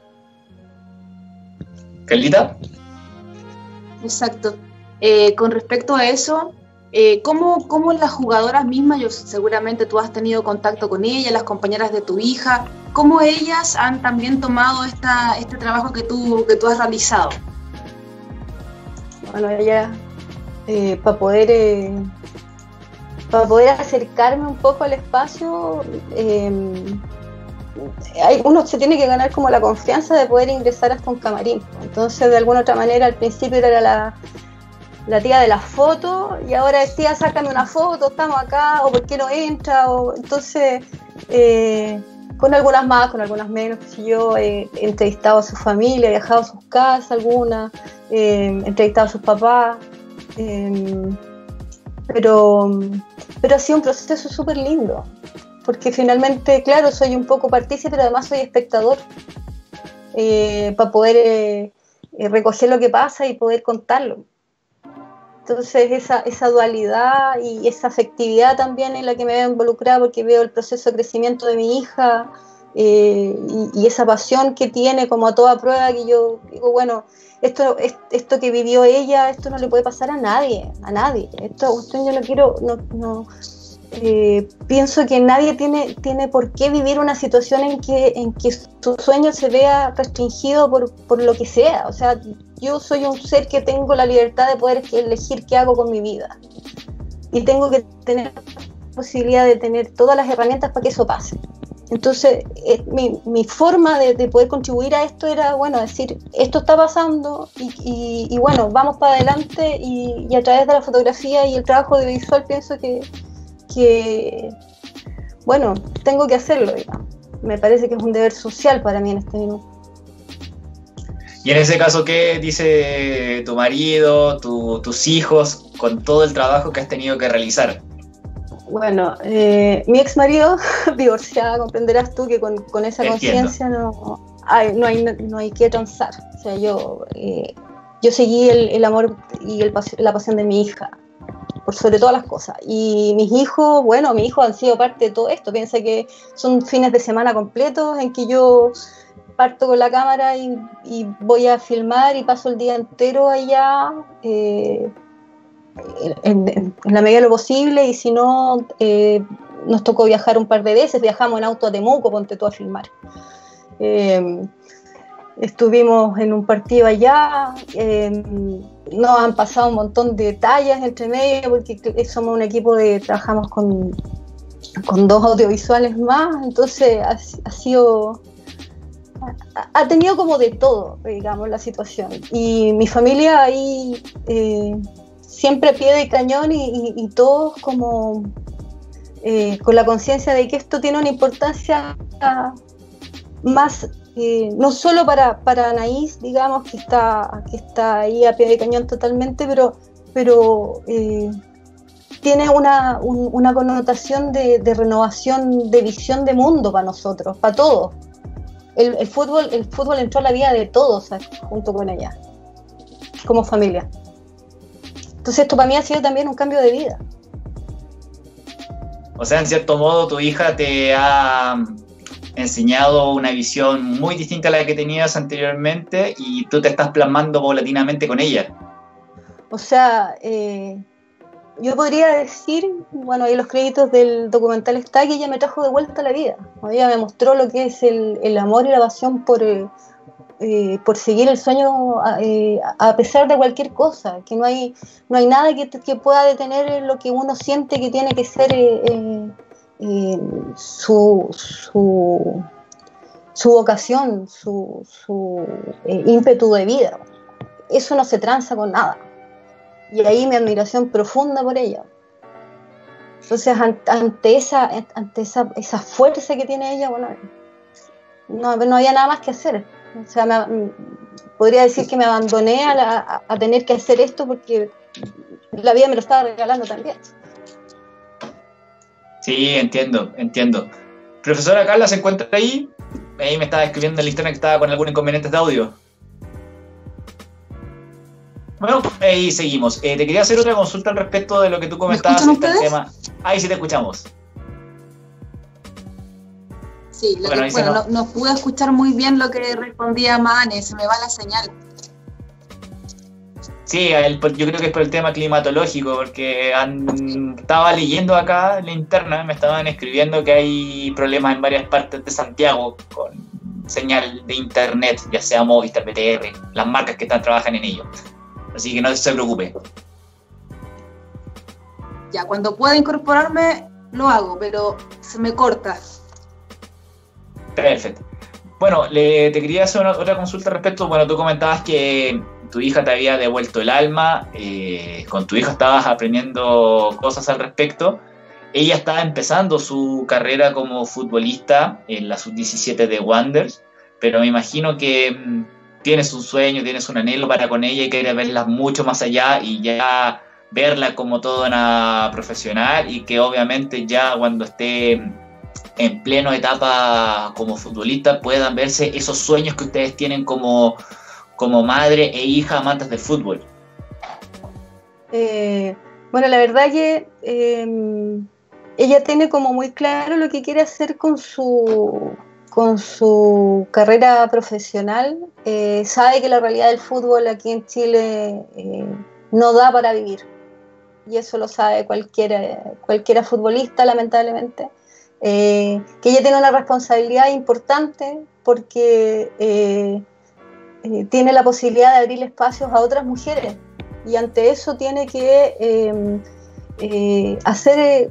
¿Carlita? Exacto. Eh, con respecto a eso, Eh, ¿cómo, ¿Cómo las jugadoras mismas, yo seguramente tú has tenido contacto con ellas, las compañeras de tu hija, cómo ellas han también tomado esta, este trabajo que tú, que tú has realizado? Bueno, ella, eh, para poder, eh, para poder acercarme un poco al espacio, eh, hay, uno se tiene que ganar como la confianza de poder ingresar hasta un camarín. Entonces, de alguna otra manera, al principio era la... la tía de las fotos, y ahora es tía, sácame una foto, estamos acá, o por qué no entra, o entonces eh, con algunas más, con algunas menos, que si yo eh, he entrevistado a su familia, he viajado a sus casas algunas, eh, he entrevistado a sus papás, eh, pero, pero ha sido un proceso súper lindo, porque finalmente, claro, soy un poco partícipe, pero además soy espectador. eh, para poder eh, eh, recoger lo que pasa y poder contarlo. Entonces esa, esa dualidad y esa afectividad también en la que me veo involucrada, porque veo el proceso de crecimiento de mi hija, eh, y, y esa pasión que tiene como a toda prueba, que yo digo, bueno, esto, esto que vivió ella, esto no le puede pasar a nadie, a nadie. Esto, esto yo no quiero, no, no eh, pienso que nadie tiene, tiene por qué vivir una situación en que, en que su sueño se vea restringido por, por lo que sea. O sea, yo soy un ser que tengo la libertad de poder elegir qué hago con mi vida. Y tengo que tener la posibilidad de tener todas las herramientas para que eso pase. Entonces, eh, mi, mi forma de, de poder contribuir a esto era, bueno, decir, esto está pasando y, y, y bueno, vamos para adelante, y, y a través de la fotografía y el trabajo audiovisual pienso que, que, bueno, tengo que hacerlo, digamos. Me parece que es un deber social para mí en este minuto. Y en ese caso, ¿qué dice tu marido, tu, tus hijos, con todo el trabajo que has tenido que realizar? Bueno, eh, mi ex marido, divorciada, comprenderás tú que con, con esa conciencia no hay, no, hay, no hay que transar. O sea, yo, eh, yo seguí el, el amor y el, la pasión de mi hija, por sobre todas las cosas. Y mis hijos, bueno, mis hijos han sido parte de todo esto. Piensa que son fines de semana completos en que yo parto con la cámara y, y voy a filmar y paso el día entero allá, eh, En, en, en la medida de lo posible, y si no, eh, nos tocó viajar un par de veces, viajamos en auto a Temuco, ponte tú a filmar. Eh, estuvimos en un partido allá, eh, nos han pasado un montón de detalles entre medio, porque somos un equipo de, trabajamos con, con dos audiovisuales más, entonces ha, ha sido... Ha, ha tenido como de todo, digamos, la situación. Y mi familia ahí... Eh, siempre a pie de cañón, y, y, y todos como eh, con la conciencia de que esto tiene una importancia más, eh, no solo para, para Anaís, digamos, que está, que está ahí a pie de cañón totalmente, pero, pero eh, tiene una, un, una connotación de, de renovación de visión de mundo para nosotros, para todos. El, el, fútbol, el fútbol entró a la vida de todos, ¿sabes? Junto con ella, como familia. Entonces esto para mí ha sido también un cambio de vida. O sea, en cierto modo tu hija te ha enseñado una visión muy distinta a la que tenías anteriormente, y tú te estás plasmando paulatinamente con ella. O sea, eh, yo podría decir, bueno, ahí los créditos del documental está, que ella me trajo de vuelta a la vida. Ella me mostró lo que es el, el amor y la pasión por... Eh, Eh, por seguir el sueño, eh, a pesar de cualquier cosa, que no hay, no hay nada que, que pueda detener lo que uno siente que tiene que ser eh, eh, eh, su, su, su vocación, su, su eh, ímpetu de vida. Eso no se tranza con nada. Y ahí mi admiración profunda por ella. Entonces, ante, ante, esa, ante esa, esa fuerza que tiene ella, bueno, no, no había nada más que hacer. O sea, me, podría decir que me abandoné a, la, a, a tener que hacer esto, porque la vida me lo estaba regalando también. Sí, entiendo, entiendo. Profesora Carla, ¿se encuentra ahí? Ahí me estaba escribiendo en el internet que estaba con algún inconveniente de audio. Bueno, ahí seguimos. Eh, te quería hacer otra consulta al respecto de lo que tú comentabas. ¿Me escuchan ustedes? Tema. Ahí sí te escuchamos. Sí, lo bueno, que, bueno no. no, no pude escuchar muy bien lo que respondía Mane, se me va la señal. Sí, el, yo creo que es por el tema climatológico, porque han, estaba leyendo acá en la interna, me estaban escribiendo que hay problemas en varias partes de Santiago con señal de internet, ya sea Movistar, B T R, las marcas que están trabajan en ello. Así que no se preocupe. Ya, cuando pueda incorporarme lo hago, pero se me corta. Perfecto. Bueno, le, te quería hacer una, otra consulta al respecto. Bueno, tú comentabas que tu hija te había devuelto el alma, eh, con tu hija estabas aprendiendo cosas al respecto. Ella estaba empezando su carrera como futbolista en la sub diecisiete de Wanderers, pero me imagino que mmm, tienes un sueño, tienes un anhelo para con ella y quieres verla mucho más allá y ya verla como toda una profesional, y que obviamente ya cuando esté en pleno etapa como futbolista puedan verse esos sueños que ustedes tienen como, como madre e hija amantes del fútbol? Eh, bueno, la verdad que eh, ella tiene como muy claro lo que quiere hacer con su, con su carrera profesional. Eh, sabe que la realidad del fútbol aquí en Chile eh, no da para vivir, y eso lo sabe cualquiera, cualquiera futbolista, lamentablemente. Eh, que ella tiene una responsabilidad importante porque eh, eh, tiene la posibilidad de abrir espacios a otras mujeres, y ante eso tiene que eh, eh, hacer,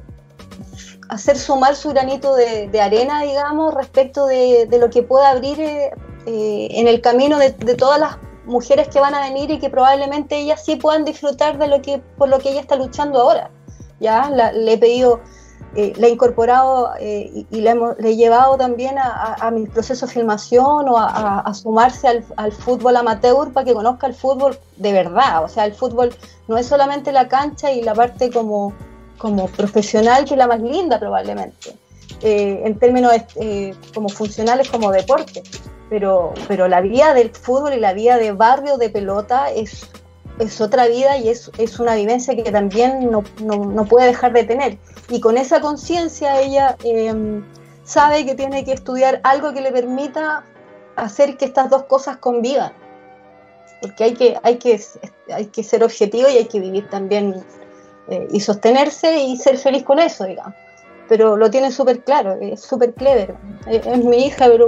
hacer sumar su granito de, de arena, digamos, respecto de, de lo que pueda abrir eh, eh, en el camino de, de todas las mujeres que van a venir, y que probablemente ellas sí puedan disfrutar de lo que, por lo que ella está luchando ahora. Ya la, le he pedido, eh, le he incorporado eh, y, y le, hemos, le he llevado también a, a, a mi proceso de filmación, o a, a, a sumarse al, al fútbol amateur, para que conozca el fútbol de verdad. O sea, el fútbol no es solamente la cancha y la parte como, como profesional, que es la más linda probablemente, eh, en términos eh, como funcionales, como deporte. Pero, pero la vida del fútbol y la vida de barrio de pelota es, es otra vida, y es, es una vivencia que también no, no, no puede dejar de tener. Y con esa conciencia ella eh, sabe que tiene que estudiar algo que le permita hacer que estas dos cosas convivan. Porque hay que, hay que, hay que ser objetivo, y hay que vivir también eh, y sostenerse y ser feliz con eso, digamos. Pero lo tiene súper claro, es súper clever. Es, es mi hija, pero...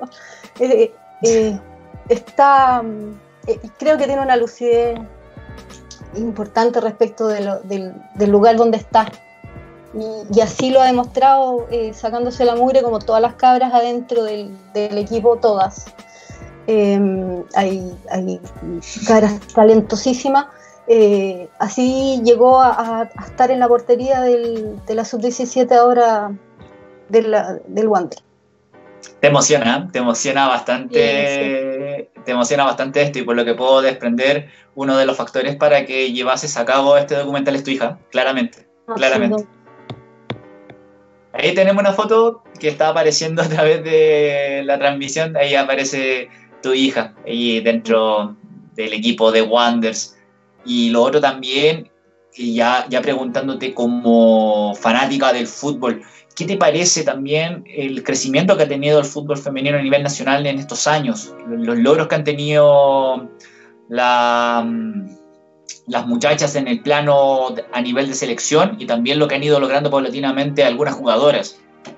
Eh, eh, está eh, creo que tiene una lucidez importante respecto de lo, del, del lugar donde está, y, y así lo ha demostrado, eh, sacándose la mugre como todas las cabras adentro del, del equipo, todas. Eh, hay, hay cabras talentosísimas. Eh, así llegó a, a, a estar en la portería del, de la sub diecisiete ahora de la, del Wander. Te emociona, te emociona bastante, sí, sí. Te emociona bastante esto, y por lo que puedo desprender, uno de los factores para que llevases a cabo este documental es tu hija, claramente, ah, claramente. Sí, no. Ahí tenemos una foto que está apareciendo a través de la transmisión, ahí aparece tu hija, ahí dentro del equipo de Wanderers. Y lo otro también, ya, ya preguntándote como fanática del fútbol, ¿qué te parece también el crecimiento que ha tenido el fútbol femenino a nivel nacional en estos años? Los logros que han tenido la, las muchachas en el plano a nivel de selección, y también lo que han ido logrando paulatinamente algunas jugadoras.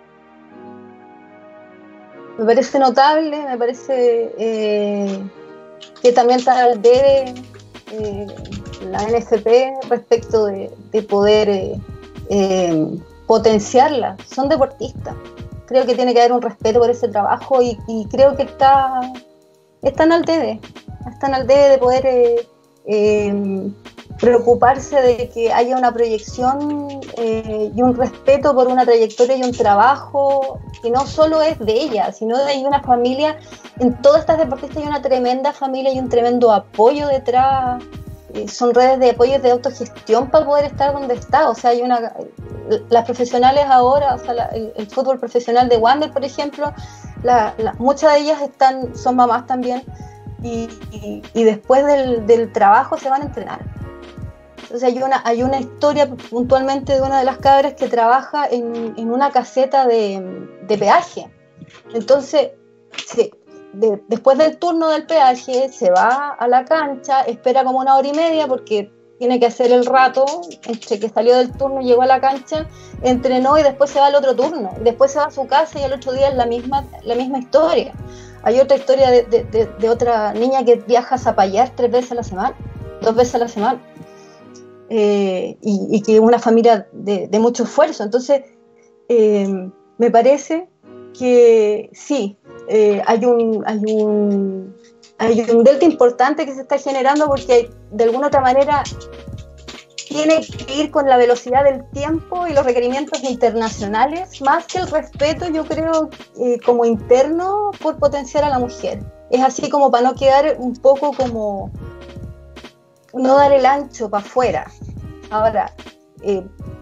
Me parece notable, me parece eh, que también está al debe eh, la N F P respecto de, de poder... Eh, eh, potenciarla. Son deportistas. Creo que tiene que haber un respeto por ese trabajo, y, y creo que está están al debe, están al debe de poder eh, eh, preocuparse de que haya una proyección eh, y un respeto por una trayectoria y un trabajo que no solo es de ella, sino de hay una familia. En todas estas deportistas hay una tremenda familia y un tremendo apoyo detrás. Son redes de apoyo de autogestión para poder estar donde está. O sea, hay una, las profesionales ahora, o sea, la, el, el fútbol profesional de Wander, por ejemplo, la, la, muchas de ellas están, son mamás también, y, y, y después del, del trabajo se van a entrenar. Entonces hay una, hay una historia puntualmente de una de las cabras que trabaja en, en una caseta de, de peaje. Entonces, sí, De, después del turno del peaje se va a la cancha, espera como una hora y media porque tiene que hacer el rato entre que salió del turno y llegó a la cancha, entrenó, y después se va al otro turno, y después se va a su casa, y al otro día es la misma, la misma historia. Hay otra historia de, de, de, de otra niña que viaja a Zapallar tres veces a la semana, dos veces a la semana, eh, y, y que es una familia de, de mucho esfuerzo. Entonces eh, me parece que sí, Eh, hay un hay un hay un delta importante que se está generando, porque de alguna otra manera tiene que ir con la velocidad del tiempo y los requerimientos internacionales, más que el respeto, yo creo, eh, como interno, por potenciar a la mujer. Es así como para no quedar un poco como no dar el ancho para afuera. Ahora, eh,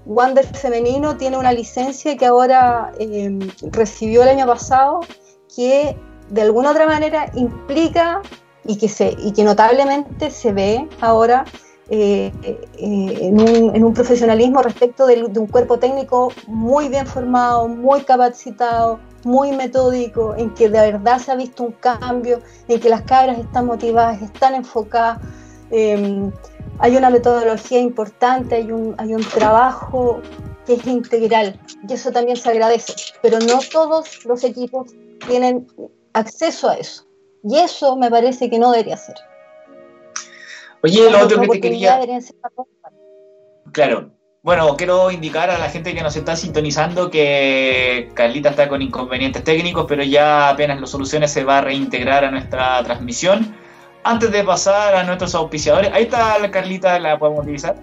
Wander femenino tiene una licencia que ahora eh, recibió el año pasado, que de alguna otra manera implica y que, se, y que notablemente se ve ahora eh, eh, en, un, en un profesionalismo respecto de, de un cuerpo técnico muy bien formado, muy capacitado, muy metódico, en que de verdad se ha visto un cambio, en que las cabras están motivadas, están enfocadas, eh, hay una metodología importante, hay un, hay un trabajo que es integral, y eso también se agradece, pero no todos los equipos tienen acceso a eso, y eso me parece que no debería ser. Oye, lo otro que te quería... Claro, bueno, quiero indicar a la gente que nos está sintonizando que Carlita está con inconvenientes técnicos, pero ya apenas lo solucione se va a reintegrar a nuestra transmisión. Antes de pasar a nuestros auspiciadores, ahí está la Carlita, ¿la podemos utilizar?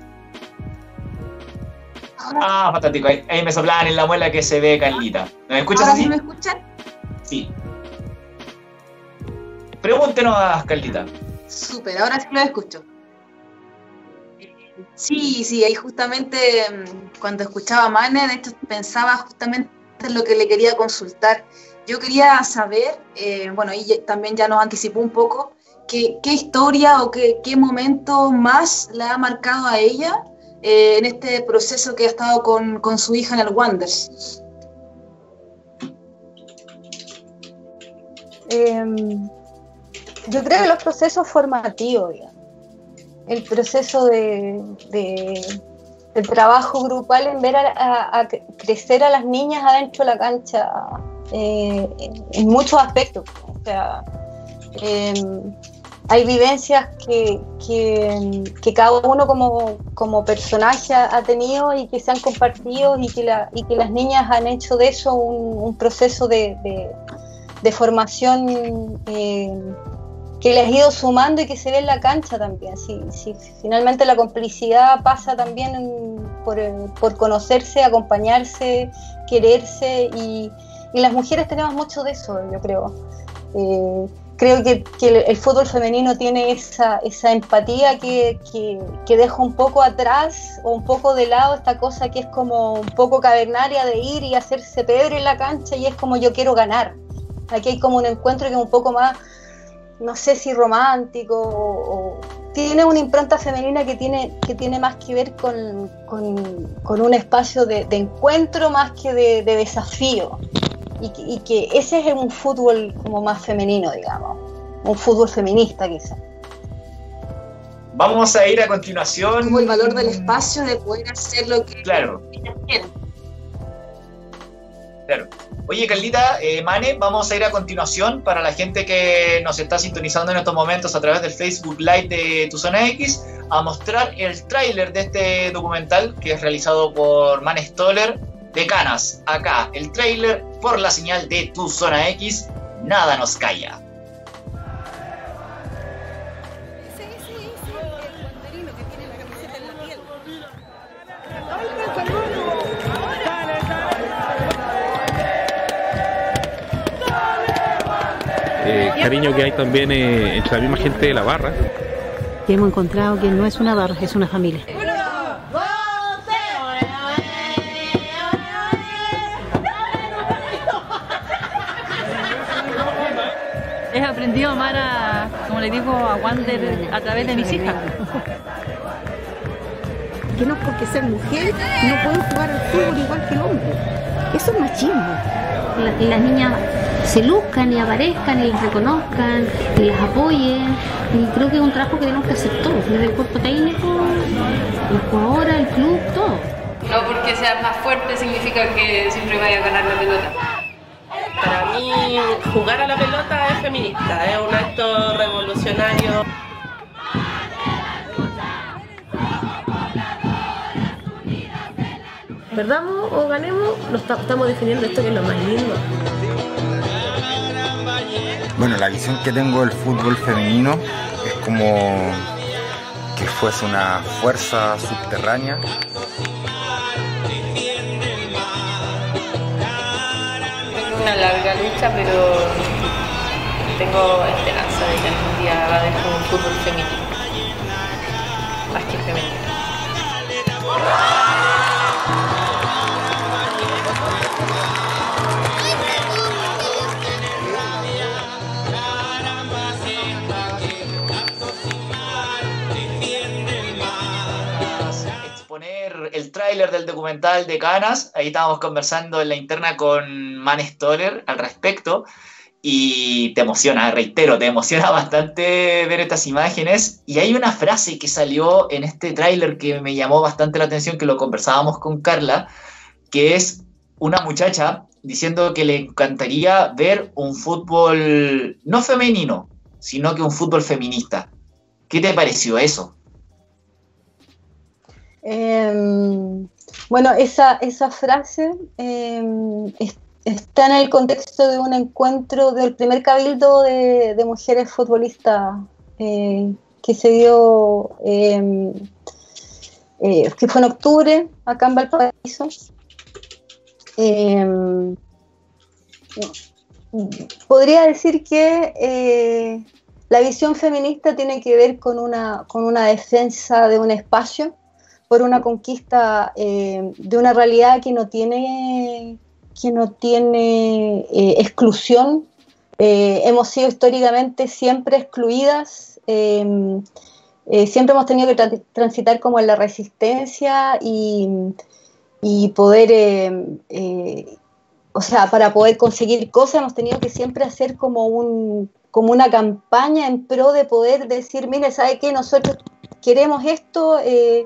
Ah, fantástico, ahí, ahí me soplaban en la muela que se ve Carlita. ¿Me escuchas así? ¿Me escuchan? Sí. Pregúntenos a Carlita. Súper, ahora sí lo escucho. Sí, sí, ahí justamente cuando escuchaba a Mane, de hecho pensaba justamente en lo que le quería consultar. Yo quería saber, eh, bueno, y también ya nos anticipó un poco, que, qué historia o qué, qué momento más la ha marcado a ella eh, en este proceso que ha estado con, con su hija en el Wanderers. Eh, yo creo que los procesos formativos, digamos, el proceso de, de, de trabajo grupal en ver a, a, a crecer a las niñas adentro de la cancha eh, en, en muchos aspectos. O sea, eh, hay vivencias que, que, que cada uno como, como personaje ha tenido y que se han compartido y que, la, y que las niñas han hecho de eso un, un proceso de, de, de formación eh, que les ha ido sumando y que se ve en la cancha también. Si, si finalmente la complicidad pasa también en, por, por conocerse, acompañarse, quererse, y, y las mujeres tenemos mucho de eso, yo creo. Eh, creo que, que el, el fútbol femenino tiene esa, esa empatía que, que, que deja un poco atrás o un poco de lado esta cosa que es como un poco cavernaria de ir y hacerse pebre en la cancha, y es como yo quiero ganar. Aquí hay como un encuentro que es un poco más, no sé si romántico, o, o tiene una impronta femenina que tiene, que tiene más que ver con, con, con un espacio de, de encuentro más que de, de desafío, y que, y que ese es un fútbol como más femenino, digamos, un fútbol feminista quizás. Vamos a ir a continuación. Como el valor del espacio, de poder hacer lo que claro. ellas quieren. Claro. Oye, Carlita, eh, Mane, vamos a ir a continuación para la gente que nos está sintonizando en estos momentos a través del Facebook Live de Tu Zona X, a mostrar el tráiler de este documental que es realizado por Mane Stoller de Canas. Acá, el tráiler por la señal de Tu Zona X, Nada Nos Calla. Eh, cariño que hay también eh, entre la misma gente de la barra. Y hemos encontrado que no es una barra, es una familia. He aprendido a amar a, como le digo, a Wander a través de mis hijas. Que no porque ser mujer no pueden jugar al fútbol igual que el hombre. Eso es machismo. La, las niñas se luzcan y aparezcan y las reconozcan y las apoyen, y creo que es un trabajo que tenemos que hacer todos, desde el cuerpo técnico, las jugadoras, el club, todo. No porque seas más fuerte significa que siempre vaya a ganar la pelota. Para mí jugar a la pelota es feminista, es un acto revolucionario. Perdamos o ganemos, nos estamos definiendo esto que es lo más lindo. Bueno, la visión que tengo del fútbol femenino es como que fuese una fuerza subterránea. Es una larga lucha, pero tengo esperanza de que algún día va a dejar un fútbol femenino, más que femenino. tráiler del documental de Canas, ahí estábamos conversando en la interna con Man Stoller al respecto, y te emociona, reitero, te emociona bastante ver estas imágenes, y hay una frase que salió en este tráiler que me llamó bastante la atención, que lo conversábamos con Carla, que es una muchacha diciendo que le encantaría ver un fútbol no femenino, sino que un fútbol feminista. ¿Qué te pareció eso? Eh, bueno, esa, esa frase eh, es, está en el contexto de un encuentro del primer cabildo de, de mujeres futbolistas eh, que se dio, eh, eh, que fue en octubre, acá en Valparaíso. Eh, podría decir que eh, la visión feminista tiene que ver con una, con una defensa de un espacio, por una conquista eh, de una realidad que no tiene, que no tiene eh, exclusión. Eh, hemos sido históricamente siempre excluidas, eh, eh, siempre hemos tenido que tra- transitar como en la resistencia y, y poder, eh, eh, o sea, para poder conseguir cosas hemos tenido que siempre hacer como, un, como una campaña en pro de poder decir, mire, ¿sabe qué? Nosotros queremos esto, eh,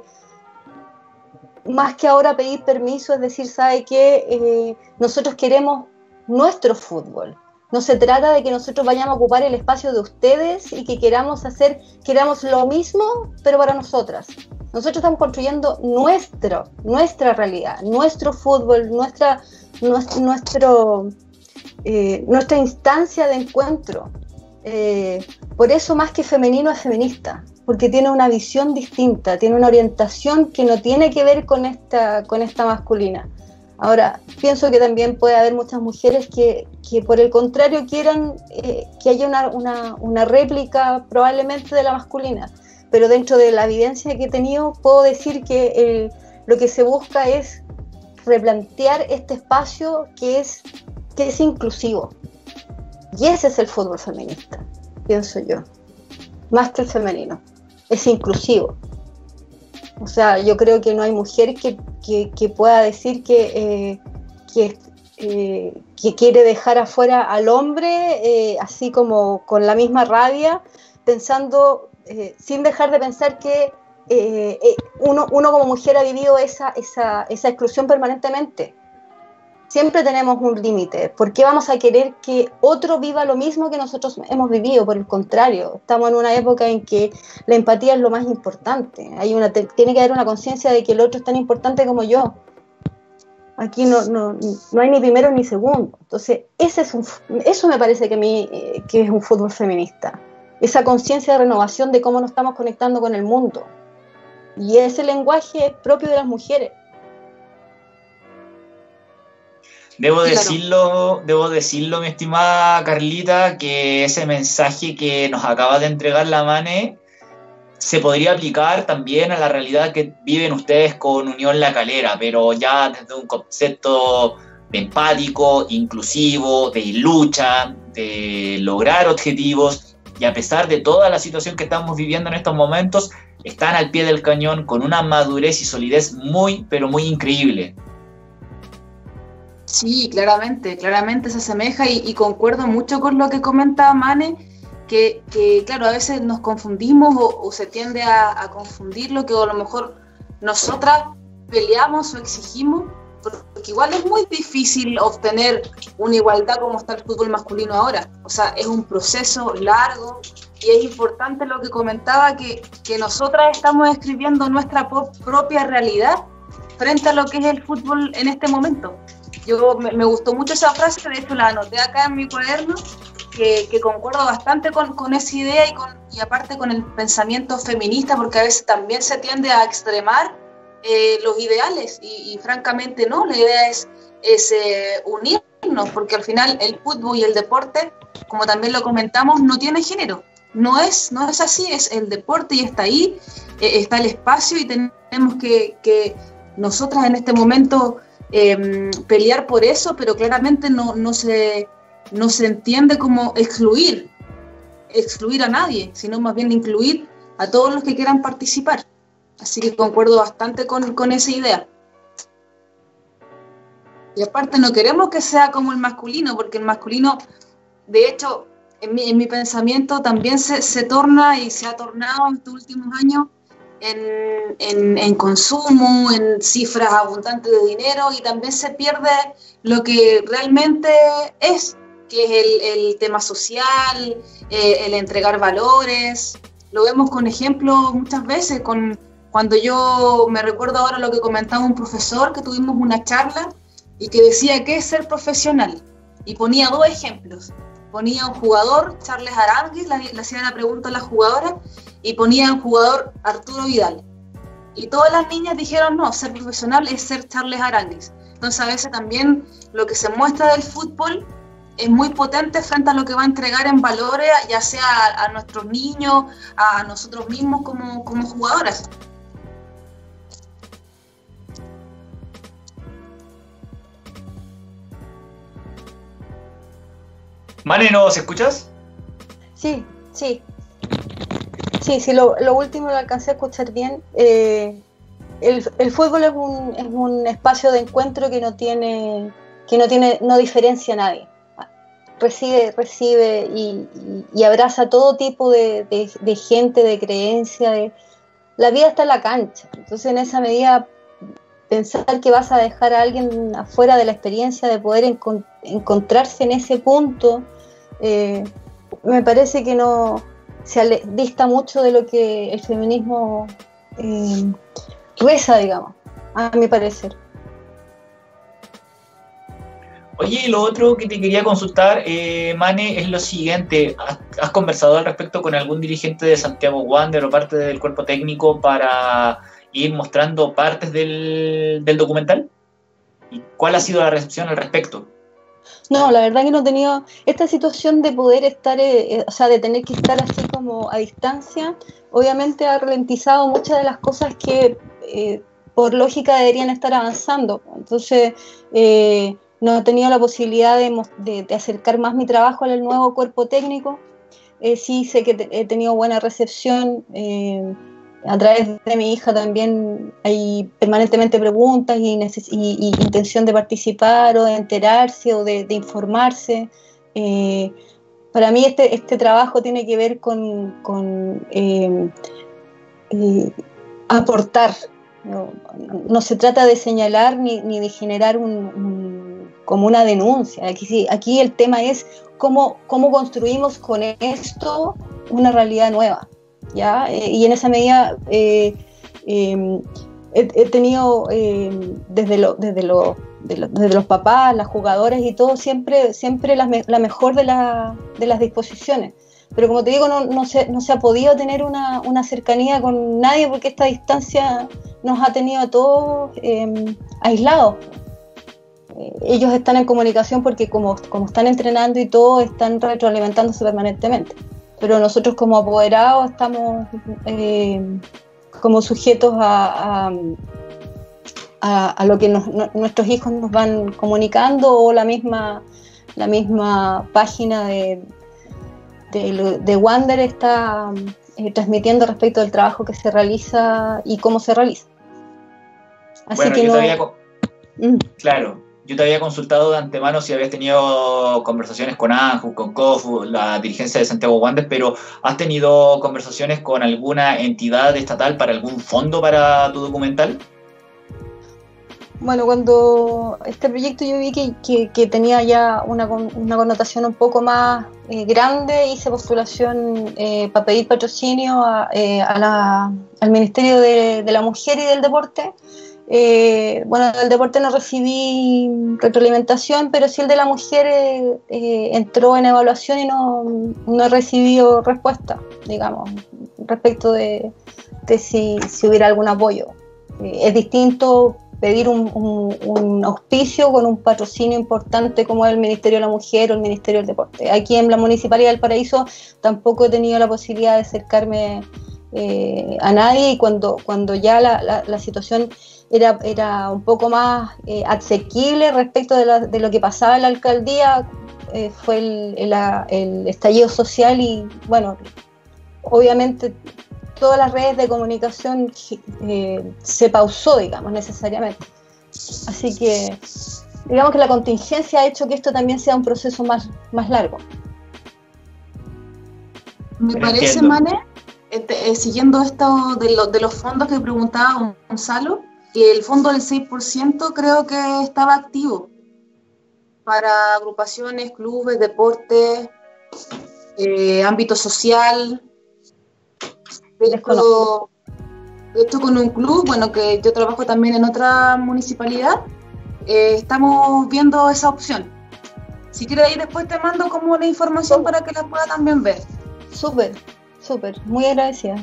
más que ahora pedir permiso, es decir, ¿sabe qué? Eh, nosotros queremos nuestro fútbol. No se trata de que nosotros vayamos a ocupar el espacio de ustedes y que queramos hacer, queramos lo mismo, pero para nosotras. Nosotros estamos construyendo nuestro, nuestra realidad, nuestro fútbol, nuestra, nuestro, nuestro, eh, nuestra instancia de encuentro. Eh, por eso más que femenino es feminista, porque tiene una visión distinta, tiene una orientación que no tiene que ver con esta, con esta masculina. Ahora, pienso que también puede haber muchas mujeres que, que por el contrario quieran eh, que haya una, una, una réplica probablemente de la masculina, pero dentro de la evidencia que he tenido puedo decir que el, lo que se busca es replantear este espacio que es, que es inclusivo. Y ese es el fútbol feminista, pienso yo, más que el femenino. Es inclusivo. O sea, yo creo que no hay mujer que, que, que pueda decir que, eh, que, eh, que quiere dejar afuera al hombre, eh, así como con la misma rabia, pensando, eh, sin dejar de pensar que eh, eh, uno, uno como mujer ha vivido esa, esa, esa exclusión permanentemente. Siempre tenemos un límite. ¿Por qué vamos a querer que otro viva lo mismo que nosotros hemos vivido? Por el contrario, estamos en una época en que la empatía es lo más importante. Hay una, tiene que haber una conciencia de que el otro es tan importante como yo. Aquí no, no, no hay ni primero ni segundo. Entonces, ese es un, eso me parece que a mí eh, que es un fútbol feminista. Esa conciencia de renovación de cómo nos estamos conectando con el mundo. Y ese lenguaje es propio de las mujeres. Debo decirlo, debo decirlo, mi estimada Carlita, que ese mensaje que nos acaba de entregar la Mane se podría aplicar también a la realidad que viven ustedes con Unión La Calera, pero ya desde un concepto empático, inclusivo, de lucha, de lograr objetivos, y a pesar de toda la situación que estamos viviendo en estos momentos, están al pie del cañón con una madurez y solidez muy, pero muy increíble. Sí, claramente, claramente se asemeja y, y concuerdo mucho con lo que comenta Mane, que, que claro, a veces nos confundimos o, o se tiende a, a confundir lo que a lo mejor nosotras peleamos o exigimos, porque igual es muy difícil obtener una igualdad como está el fútbol masculino ahora. O sea, es un proceso largo y es importante lo que comentaba, que, que nosotras estamos escribiendo nuestra po- propia realidad frente a lo que es el fútbol en este momento. Yo me, me gustó mucho esa frase, de hecho la anoté acá en mi cuaderno, que, que concuerdo bastante con, con esa idea y, con, y aparte con el pensamiento feminista, porque a veces también se tiende a extremar eh, los ideales y, y francamente no, la idea es, es eh, unirnos, porque al final el fútbol y el deporte, como también lo comentamos, no tiene género, no es, no es así, es el deporte y está ahí, eh, está el espacio y tenemos que, que nosotras en este momento Eh, pelear por eso, pero claramente no, no, se, no se entiende como excluir, excluir a nadie, sino más bien incluir a todos los que quieran participar. Así que concuerdo bastante con, con esa idea. Y aparte no queremos que sea como el masculino, porque el masculino, de hecho, en mi, en mi pensamiento también se, se torna y se ha tornado en estos últimos años en, en, en consumo, en cifras abundantes de dinero, y también se pierde lo que realmente es, que es el, el tema social, eh, el entregar valores. Lo vemos con ejemplos muchas veces, con, cuando yo me recuerdo ahora lo que comentaba un profesor, que tuvimos una charla y que decía qué es ser profesional, y ponía dos ejemplos. Ponía un jugador, Charles Aránguiz, le, le hacía la pregunta a la jugadora, y ponía un jugador, Arturo Vidal. Y todas las niñas dijeron, no, ser profesional es ser Charles Aránguiz. Entonces a veces también lo que se muestra del fútbol es muy potente frente a lo que va a entregar en valores, ya sea a, a nuestros niños, a nosotros mismos como, como jugadoras. Mane, ¿nos escuchas? Sí, sí. Sí, sí, lo, lo último lo alcancé a escuchar bien. Eh, el, el fútbol es un, es un espacio de encuentro que no tiene, que no tiene, no diferencia a nadie. Recibe, recibe y, y, y abraza todo tipo de, de, de gente, de creencia. De, la vida está en la cancha. Entonces, en esa medida, pensar que vas a dejar a alguien afuera de la experiencia de poder encont- encontrarse en ese punto, eh, me parece que no se ale- dista mucho de lo que el feminismo eh, reza, digamos, a mi parecer. Oye, y lo otro que te quería consultar, eh, Mane, es lo siguiente. ¿Has, has conversado al respecto con algún dirigente de Santiago Wander o parte del cuerpo técnico para ir mostrando partes del, del documental? ¿Y cuál ha sido la recepción al respecto? No, la verdad que no he tenido esta situación de poder estar, eh, o sea, de tener que estar así como a distancia. Obviamente ha ralentizado muchas de las cosas que eh, por lógica deberían estar avanzando. Entonces, eh, no he tenido la posibilidad de, de, de acercar más mi trabajo al nuevo cuerpo técnico. Eh, sí sé que te, he tenido buena recepción. Eh, a través de mi hija también hay permanentemente preguntas y, neces- y, y intención de participar o de enterarse o de, de informarse. Eh, para mí este, este trabajo tiene que ver con, con eh, eh, aportar. No, no se trata de señalar ni, ni de generar un, un, como una denuncia. Aquí, aquí el tema es cómo, cómo construimos con esto una realidad nueva, ¿ya? Eh, y en esa medida eh, eh, he, he tenido eh, desde, lo, desde, lo, de lo, desde los papás, las jugadoras y todo, siempre, siempre la, la mejor de, la, de las disposiciones. Pero como te digo, no, no, se, no se ha podido tener una, una cercanía con nadie porque esta distancia nos ha tenido a todos eh, aislados. Eh, ellos están en comunicación porque como, como están entrenando y todo, están retroalimentándose permanentemente. Pero nosotros como apoderados estamos eh, como sujetos a, a, a, a lo que nos, no, nuestros hijos nos van comunicando, o la misma, la misma página de De, de Wander está eh, transmitiendo respecto del trabajo que se realiza y cómo se realiza. Así bueno, que yo no... te había, mm. claro, yo te había consultado de antemano si habías tenido conversaciones con ANJU, con COFU, la dirigencia de Santiago Wander, pero ¿has tenido conversaciones con alguna entidad estatal para algún fondo para tu documental? Bueno, cuando este proyecto yo vi que, que, que tenía ya una, una connotación un poco más eh, grande, hice postulación eh, para pedir patrocinio a, eh, a la, al Ministerio de, de la Mujer y del Deporte. Eh, bueno, del deporte no recibí retroalimentación, pero sí el de la mujer eh, eh, entró en evaluación y no, no he recibido respuesta, digamos, respecto de, de si, si hubiera algún apoyo. Eh, es distinto pedir un, un, un auspicio con un patrocinio importante como el Ministerio de la Mujer o el Ministerio del Deporte. Aquí en la Municipalidad del Paraíso tampoco he tenido la posibilidad de acercarme eh, a nadie, y cuando, cuando ya la, la, la situación era, era un poco más eh, asequible respecto de, la, de lo que pasaba en la alcaldía, eh, fue el, el, el estallido social y, bueno, obviamente todas las redes de comunicación eh, se pausó, digamos, necesariamente. Así que digamos que la contingencia ha hecho que esto también sea un proceso más, más largo. Me parece, Mane, este, eh, siguiendo esto de, lo, de los fondos que preguntaba Gonzalo, que el fondo del seis por ciento creo que estaba activo para agrupaciones, clubes, deportes, eh, ámbito social. De hecho, de hecho, con un club, bueno, que yo trabajo también en otra municipalidad, eh, estamos viendo esa opción. Si quieres, ahí después te mando como la información para que la pueda también ver. Súper, súper, muy agradecida.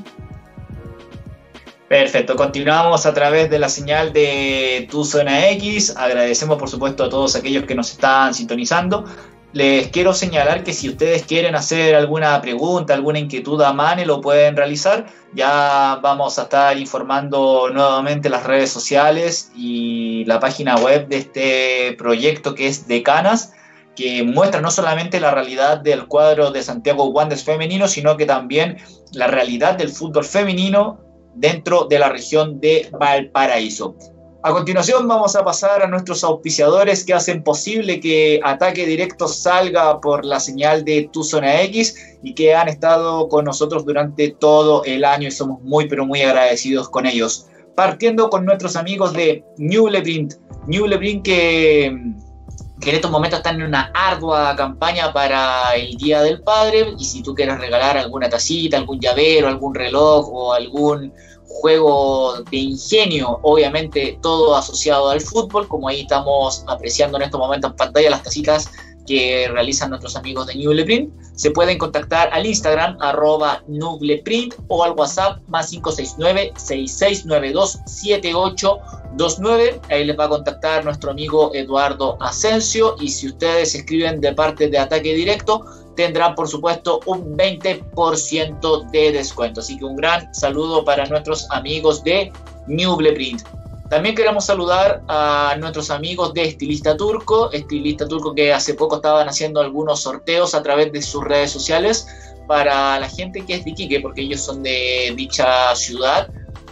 Perfecto, continuamos a través de la señal de Tu Zona X. Agradecemos por supuesto a todos aquellos que nos están sintonizando. Les quiero señalar que si ustedes quieren hacer alguna pregunta, alguna inquietud a Mane, lo pueden realizar. Ya vamos a estar informando nuevamente las redes sociales y la página web de este proyecto que es Decanas, que muestra no solamente la realidad del cuadro de Santiago Wanderers femenino, sino que también la realidad del fútbol femenino dentro de la región de Valparaíso. A continuación vamos a pasar a nuestros auspiciadores que hacen posible que Ataque Directo salga por la señal de Tu Zona X y que han estado con nosotros durante todo el año y somos muy pero muy agradecidos con ellos. Partiendo con nuestros amigos de Newleprint. Newleprint que, que en estos momentos están en una ardua campaña para el Día del Padre, y si tú quieres regalar alguna tacita, algún llavero, algún reloj o algún juego de ingenio, obviamente todo asociado al fútbol, como ahí estamos apreciando en estos momentos en pantalla las tacitas que realizan nuestros amigos de Newleprint, se pueden contactar al Instagram arroba Newleprint o al WhatsApp más cinco seis nueve, seis seis nueve dos, siete ocho dos nueve. Ahí les va a contactar nuestro amigo Eduardo Asensio, y si ustedes escriben de parte de Ataque Directo tendrán por supuesto un veinte por ciento de descuento. Así que un gran saludo para nuestros amigos de Newleprint. También queremos saludar a nuestros amigos de Estilista Turco, Estilista Turco que hace poco estaban haciendo algunos sorteos a través de sus redes sociales para la gente que es de Iquique, porque ellos son de dicha ciudad,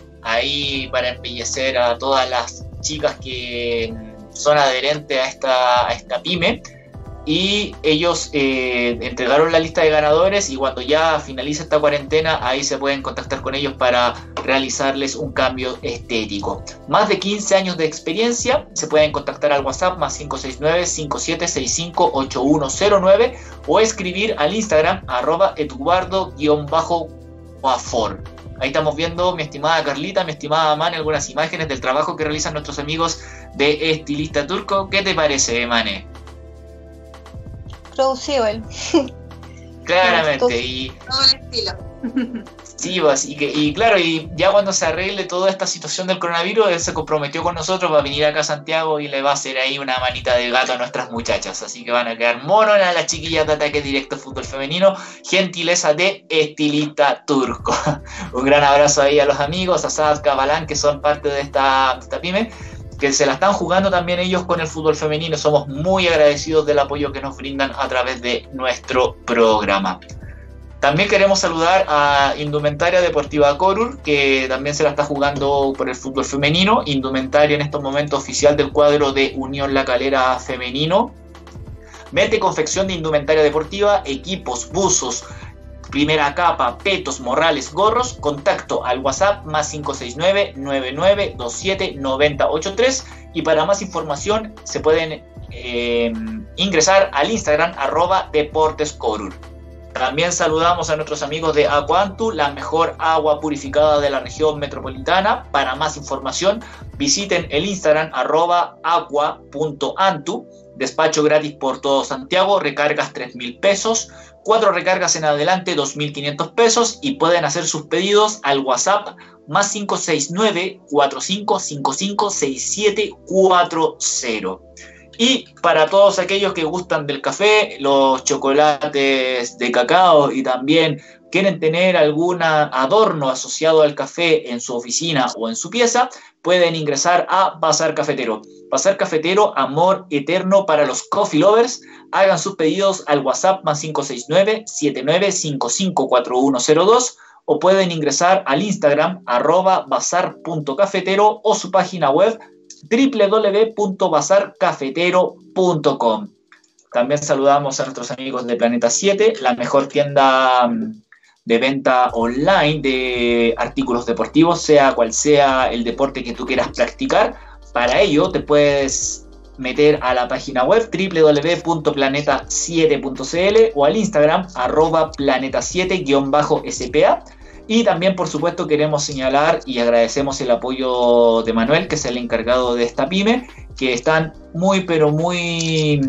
ahí para embellecer a todas las chicas que son adherentes a esta, a esta pyme. Y ellos eh, entregaron la lista de ganadores, y cuando ya finalice esta cuarentena ahí se pueden contactar con ellos para realizarles un cambio estético. Más de quince años de experiencia. Se pueden contactar al WhatsApp más cinco seis nueve, cinco siete seis cinco, ocho uno cero nueve o escribir al Instagram arroba eduardo-guafor. Ahí estamos viendo, mi estimada Carlita, mi estimada Mane, algunas imágenes del trabajo que realizan nuestros amigos de Estilista Turco. ¿Qué te parece, Mane? Producido él. Claramente, y todo el estilo. sí, pues, y, que, y claro, y ya cuando se arregle toda esta situación del coronavirus, él se comprometió con nosotros para venir acá a Santiago y le va a hacer ahí una manita de gato a nuestras muchachas, así que van a quedar monos a las chiquillas de Ataque Directo Fútbol Femenino, gentileza de Estilista Turco. Un gran abrazo ahí a los amigos, a Saad Cabalán, que son parte de esta, de esta pyme, que se la están jugando también ellos con el fútbol femenino. Somos muy agradecidos del apoyo que nos brindan a través de nuestro programa. También queremos saludar a Indumentaria Deportiva Corur, que también se la está jugando por el fútbol femenino. Indumentaria en estos momentos oficial del cuadro de Unión La Calera femenino. Vende confección de indumentaria deportiva, equipos, buzos, primera capa, petos, morrales, gorros. Contacto al WhatsApp más cinco seis nueve, nueve nueve dos siete, nueve cero ocho tres, y para más información se pueden eh, ingresar al Instagram arroba deportescorur. También saludamos a nuestros amigos de Aquantu, la mejor agua purificada de la región metropolitana. Para más información visiten el Instagram arroba aqua punto antu. Despacho gratis por todo Santiago, recargas tres mil pesos, cuatro recargas en adelante dos mil quinientos pesos, y pueden hacer sus pedidos al WhatsApp más cinco seis nueve, cuatro cinco cinco cinco, seis siete cuatro cero. Y para todos aquellos que gustan del café, los chocolates de cacao y también quieren tener algún adorno asociado al café en su oficina o en su pieza, pueden ingresar a Bazar Cafetero. Bazar Cafetero, amor eterno para los coffee lovers. Hagan sus pedidos al WhatsApp más cinco seis nueve, siete nueve cinco cinco, cuatro uno cero dos o pueden ingresar al Instagram arroba bazar punto cafetero o su página web doble u doble u doble u punto bazar cafetero punto com. También saludamos a nuestros amigos de Planeta siete, la mejor tienda de venta online de artículos deportivos, sea cual sea el deporte que tú quieras practicar. Para ello te puedes meter a la página web doble u doble u doble u punto planeta siete punto c l o al Instagram arroba planeta siete guión bajo s p a. Y también, por supuesto, queremos señalar y agradecemos el apoyo de Manuel, que es el encargado de esta pyme, que están muy, pero muy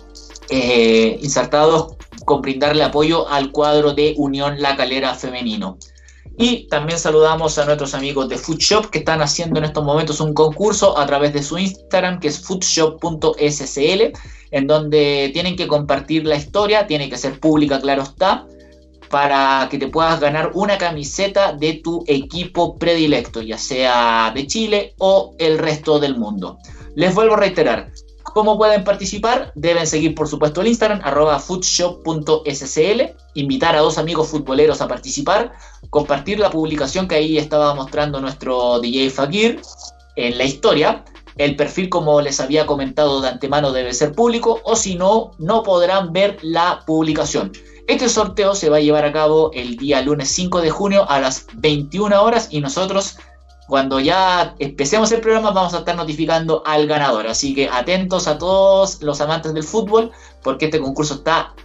eh, insertados con brindarle apoyo al cuadro de Unión La Calera femenino. Y también saludamos a nuestros amigos de Foodshop, que están haciendo en estos momentos un concurso a través de su Instagram, que es foodshop punto s c l, en donde tienen que compartir la historia, tiene que ser pública, claro está, para que te puedas ganar una camiseta de tu equipo predilecto, ya sea de Chile o el resto del mundo. Les vuelvo a reiterar, ¿cómo pueden participar? Deben seguir, por supuesto, el Instagram, arroba foodshop punto s c l, invitar a dos amigos futboleros a participar, compartir la publicación que ahí estaba mostrando nuestro D J Fakir en la historia. El perfil, como les había comentado de antemano, debe ser público, o si no, no podrán ver la publicación. Este sorteo se va a llevar a cabo el día lunes cinco de junio a las veintiuna horas, y nosotros, cuando ya empecemos el programa, vamos a estar notificando al ganador. Así que atentos a todos los amantes del fútbol, porque este concurso está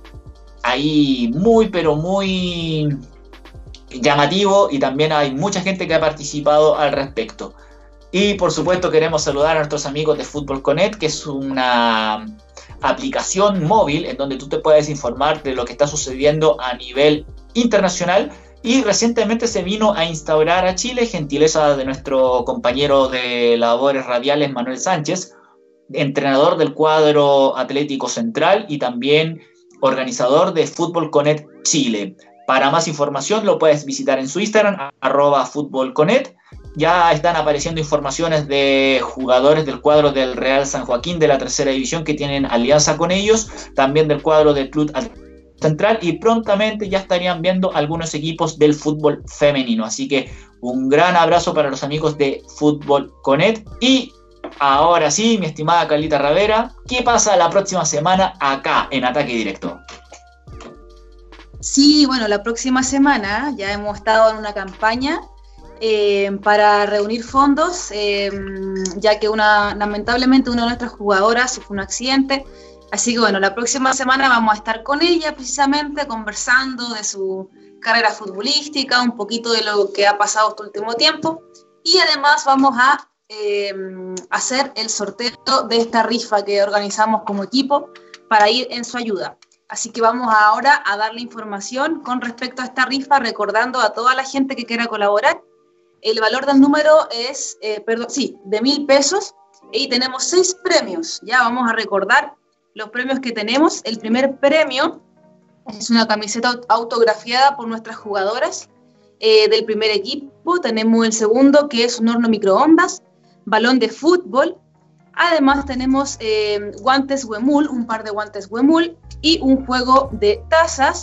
ahí muy, pero muy llamativo, y también hay mucha gente que ha participado al respecto. Y por supuesto queremos saludar a nuestros amigos de Fútbol Connect, que es una aplicación móvil en donde tú te puedes informar de lo que está sucediendo a nivel internacional, y recientemente se vino a instaurar a Chile, gentileza de nuestro compañero de labores radiales Manuel Sánchez, entrenador del cuadro Atlético Central y también organizador de Fútbol Connect Chile. Para más información lo puedes visitar en su Instagram, arroba Fútbol Connect. Ya están apareciendo informaciones de jugadores del cuadro del Real San Joaquín de la tercera división que tienen alianza con ellos, también del cuadro del Club Central, y prontamente ya estarían viendo algunos equipos del fútbol femenino. Así que un gran abrazo para los amigos de Fútbol Connect. Y ahora sí, mi estimada Carlita Ravera, ¿qué pasa la próxima semana acá en Ataque Directo? Sí, bueno, la próxima semana ya hemos estado en una campaña Eh, para reunir fondos, eh, ya que una, lamentablemente una de nuestras jugadoras sufrió un accidente. Así que bueno, la próxima semana vamos a estar con ella precisamente conversando de su carrera futbolística, un poquito de lo que ha pasado este último tiempo, y además vamos a eh, hacer el sorteo de esta rifa que organizamos como equipo para ir en su ayuda. Así que vamos ahora a darle información con respecto a esta rifa, recordando a toda la gente que quiera colaborar. El valor del número es, eh, perdón, sí, de mil pesos, y tenemos seis premios. Ya vamos a recordar los premios que tenemos. El primer premio es una camiseta autografiada por nuestras jugadoras eh, del primer equipo. Tenemos el segundo, que es un horno microondas, balón de fútbol. Además tenemos eh, guantes Huemul, un par de guantes Huemul y un juego de tazas.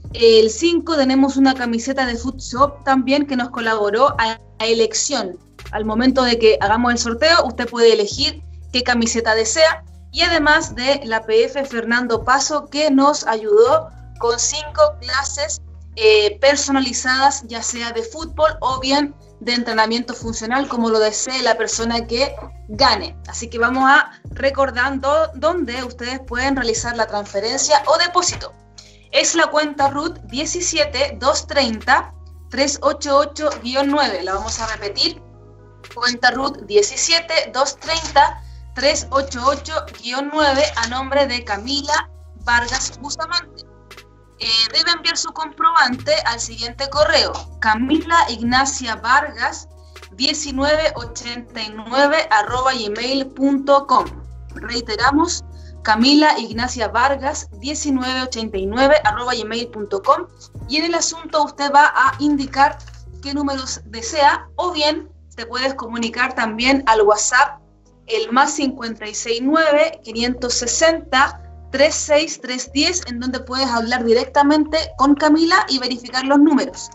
El cinco tenemos una camiseta de Foodshop también, que nos colaboró a, a elección. Al momento de que hagamos el sorteo, usted puede elegir qué camiseta desea. Y además de la P F Fernando Paso, que nos ayudó con cinco clases eh, personalizadas, ya sea de fútbol o bien de entrenamiento funcional, como lo desee la persona que gane. Así que vamos a recordando dónde ustedes pueden realizar la transferencia o depósito. Es la cuenta R U T diecisiete dos treinta tres ochenta y ocho guión nueve. La vamos a repetir. Cuenta R U T diecisiete dos treinta tres ochenta y ocho guión nueve a nombre de Camila Vargas Bustamante. Eh, debe enviar su comprobante al siguiente correo: Camila Ignacia Vargas diecinueve ochenta y nueve arroba gmail punto com. Reiteramos, Camila Ignacia Vargas diecinueve ochenta y nueve arroba gmail punto com, y en el asunto usted va a indicar qué números desea, o bien te puedes comunicar también al WhatsApp, el más cincuenta y seis nueve quinientos sesenta treinta y seis trescientos diez, en donde puedes hablar directamente con Camila y verificar los números.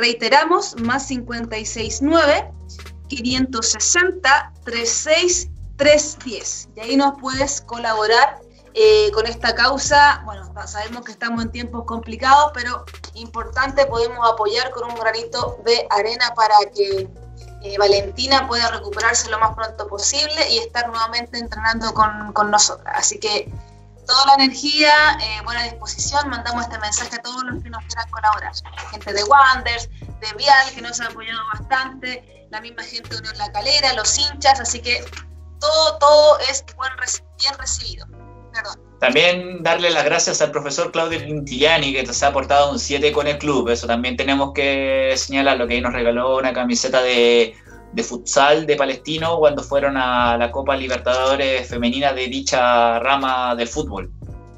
Reiteramos, más cincuenta y seis nueve quinientos sesenta treinta y seis trescientos diez. Y ahí nos puedes colaborar eh, con esta causa. Bueno, sabemos que estamos en tiempos complicados, pero importante, podemos apoyar con un granito de arena para que eh, Valentina pueda recuperarse lo más pronto posible y estar nuevamente entrenando con, con nosotras. Así que toda la energía, eh, buena disposición, mandamos este mensaje a todos los que nos quieran colaborar. Gente de Wanderers, de Vial, que nos ha apoyado bastante, la misma gente de Unión La Calera, los hinchas, así que todo, todo es buen, bien recibido. Perdón. También darle las gracias al profesor Claudio Quintillani, que nos ha aportado un siete con el club. Eso también tenemos que señalarlo, que ahí nos regaló una camiseta de, de futsal de Palestino cuando fueron a la Copa Libertadores Femenina de dicha rama del fútbol.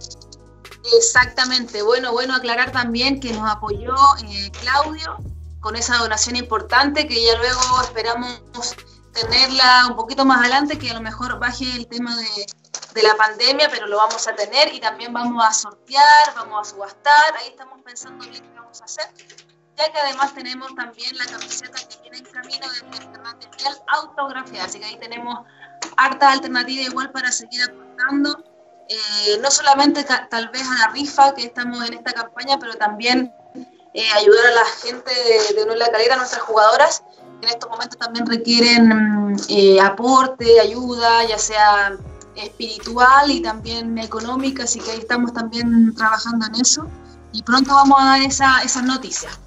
Exactamente. Bueno, bueno aclarar también que nos apoyó eh, Claudio con esa donación importante, que ya luego esperamos tenerla un poquito más adelante, que a lo mejor baje el tema de, de la pandemia, pero lo vamos a tener y también vamos a sortear, vamos a subastar. Ahí estamos pensando bien qué vamos a hacer, ya que además tenemos también la camiseta que viene en camino de material autografiada, así que ahí tenemos harta alternativa igual para seguir aportando, eh, no solamente ta, tal vez a la rifa que estamos en esta campaña, pero también eh, ayudar a la gente de, de Unión La Calera, a nuestras jugadoras, que en estos momentos también requieren eh, aporte, ayuda, ya sea espiritual y también económica, así que ahí estamos también trabajando en eso y pronto vamos a dar esa, esas noticias.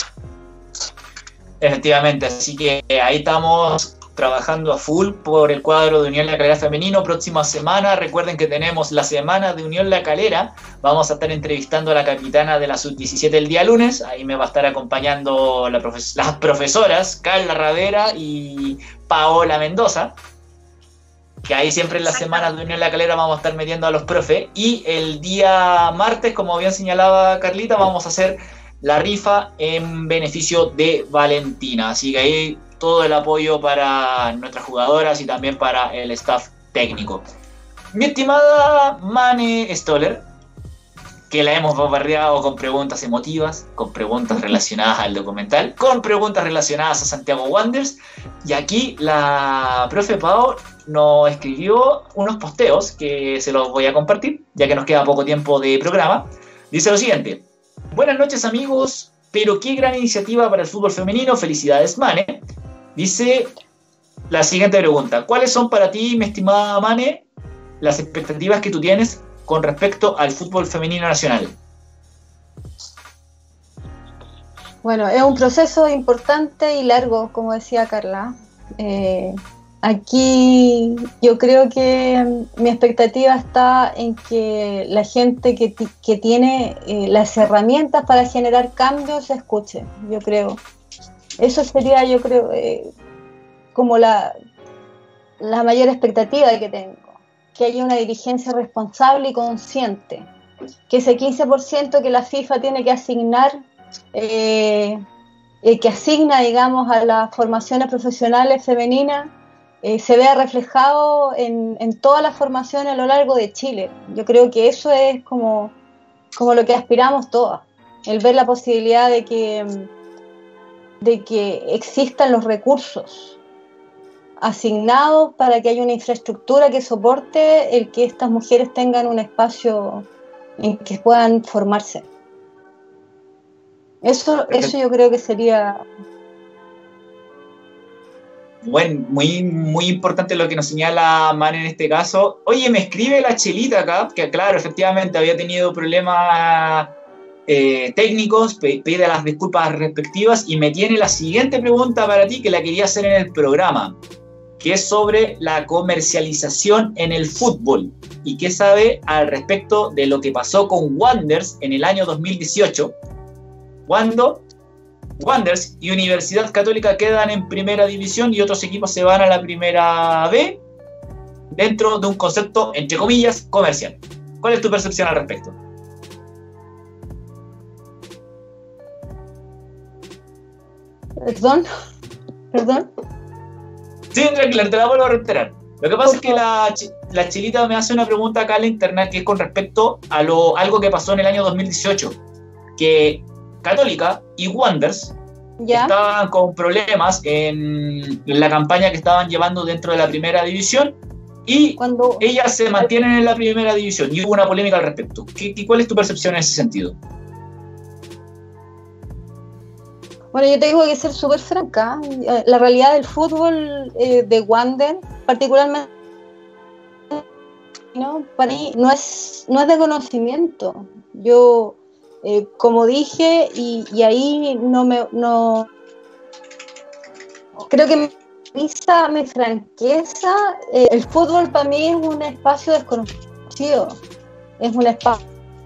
Efectivamente, así que ahí estamos trabajando a full por el cuadro de Unión La Calera femenino. Próxima semana, recuerden que tenemos la semana de Unión La Calera, vamos a estar entrevistando a la capitana de la sub diecisiete el día lunes, ahí me va a estar acompañando la profes- las profesoras Carla Ravera y Paola Mendoza, que ahí siempre en las semanas de Unión La Calera vamos a estar metiendo a los profes, y el día martes, como bien señalaba Carlita, vamos a hacer la rifa en beneficio de Valentina, así que ahí todo el apoyo para nuestras jugadoras y también para el staff técnico. Mi estimada Mane Stoller, que la hemos bombardeado con preguntas emotivas, con preguntas relacionadas al documental, con preguntas relacionadas a Santiago Wanderers, y aquí la profe Pao nos escribió unos posteos que se los voy a compartir, ya que nos queda poco tiempo de programa. Dice lo siguiente: buenas noches amigos, pero qué gran iniciativa para el fútbol femenino, felicidades Mane. Dice la siguiente pregunta: ¿cuáles son para ti, mi estimada Mane, las expectativas que tú tienes con respecto al fútbol femenino nacional? Bueno, es un proceso importante y largo, como decía Carla. Eh, aquí yo creo que mi expectativa está en que la gente que, t- que tiene eh, las herramientas para generar cambios se escuche, yo creo. Eso sería, yo creo, eh, como la, la mayor expectativa que tengo. Que haya una dirigencia responsable y consciente. Que ese quince por ciento que la FIFA tiene que asignar, eh, eh, que asigna, digamos, a las formaciones profesionales femeninas, eh, se vea reflejado en, en todas las formaciones a lo largo de Chile. Yo creo que eso es como, como lo que aspiramos todas. El ver la posibilidad de que... de que existan los recursos asignados para que haya una infraestructura que soporte el que estas mujeres tengan un espacio en que puedan formarse. Eso, eso yo creo que sería... Bueno, muy, muy importante lo que nos señala Man en este caso. Oye, me escribe la Chelita acá, que claro, efectivamente había tenido problemas Eh, técnicos, pide las disculpas respectivas y me tiene la siguiente pregunta para ti que la quería hacer en el programa, que es sobre la comercialización en el fútbol y qué sabe al respecto de lo que pasó con Wanderers en el año dos mil dieciocho, cuando Wanderers y Universidad Católica quedan en primera división y otros equipos se van a la primera B dentro de un concepto, entre comillas, comercial. ¿Cuál es tu percepción al respecto? Perdón, perdón. Sí, tranquila, te la vuelvo a reiterar. Lo que pasa es que la, la Chilita me hace una pregunta acá en la internet que es con respecto a lo, algo que pasó en el año dos mil dieciocho, que Católica y Wanderers ¿Ya? estaban con problemas en, en la campaña que estaban llevando dentro de la primera división Y Cuando, ellas se mantienen en la primera división y hubo una polémica al respecto. ¿Qué, qué, ¿Cuál es tu percepción en ese sentido? Bueno, yo tengo que ser súper franca. La realidad del fútbol eh, de Wander, particularmente, ¿no? Para mí no es, no es de conocimiento. Yo, eh, como dije, y, y ahí no me... No, creo que mi, mi franqueza, eh, el fútbol para mí es un espacio desconocido. Es un espacio...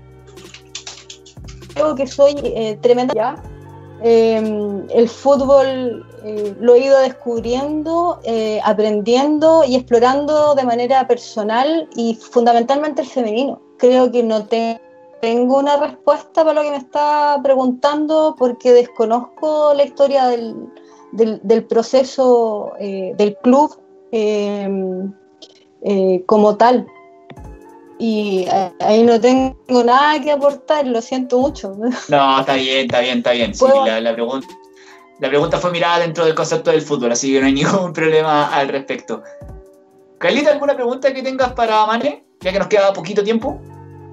Creo que soy eh, tremenda ya. Eh, el fútbol eh, lo he ido descubriendo, eh, aprendiendo y explorando de manera personal y fundamentalmente el femenino. Creo que no te, tengo una respuesta para lo que me está preguntando porque desconozco la historia del, del, del proceso eh, del club eh, eh, como tal. Y ahí no tengo nada que aportar, lo siento mucho. No, está bien, está bien, está bien. Sí, la, la, pregunta, la pregunta fue mirada dentro del concepto del fútbol, así que no hay ningún problema al respecto. Carlita, ¿alguna pregunta que tengas para Mane? Ya que nos queda poquito tiempo.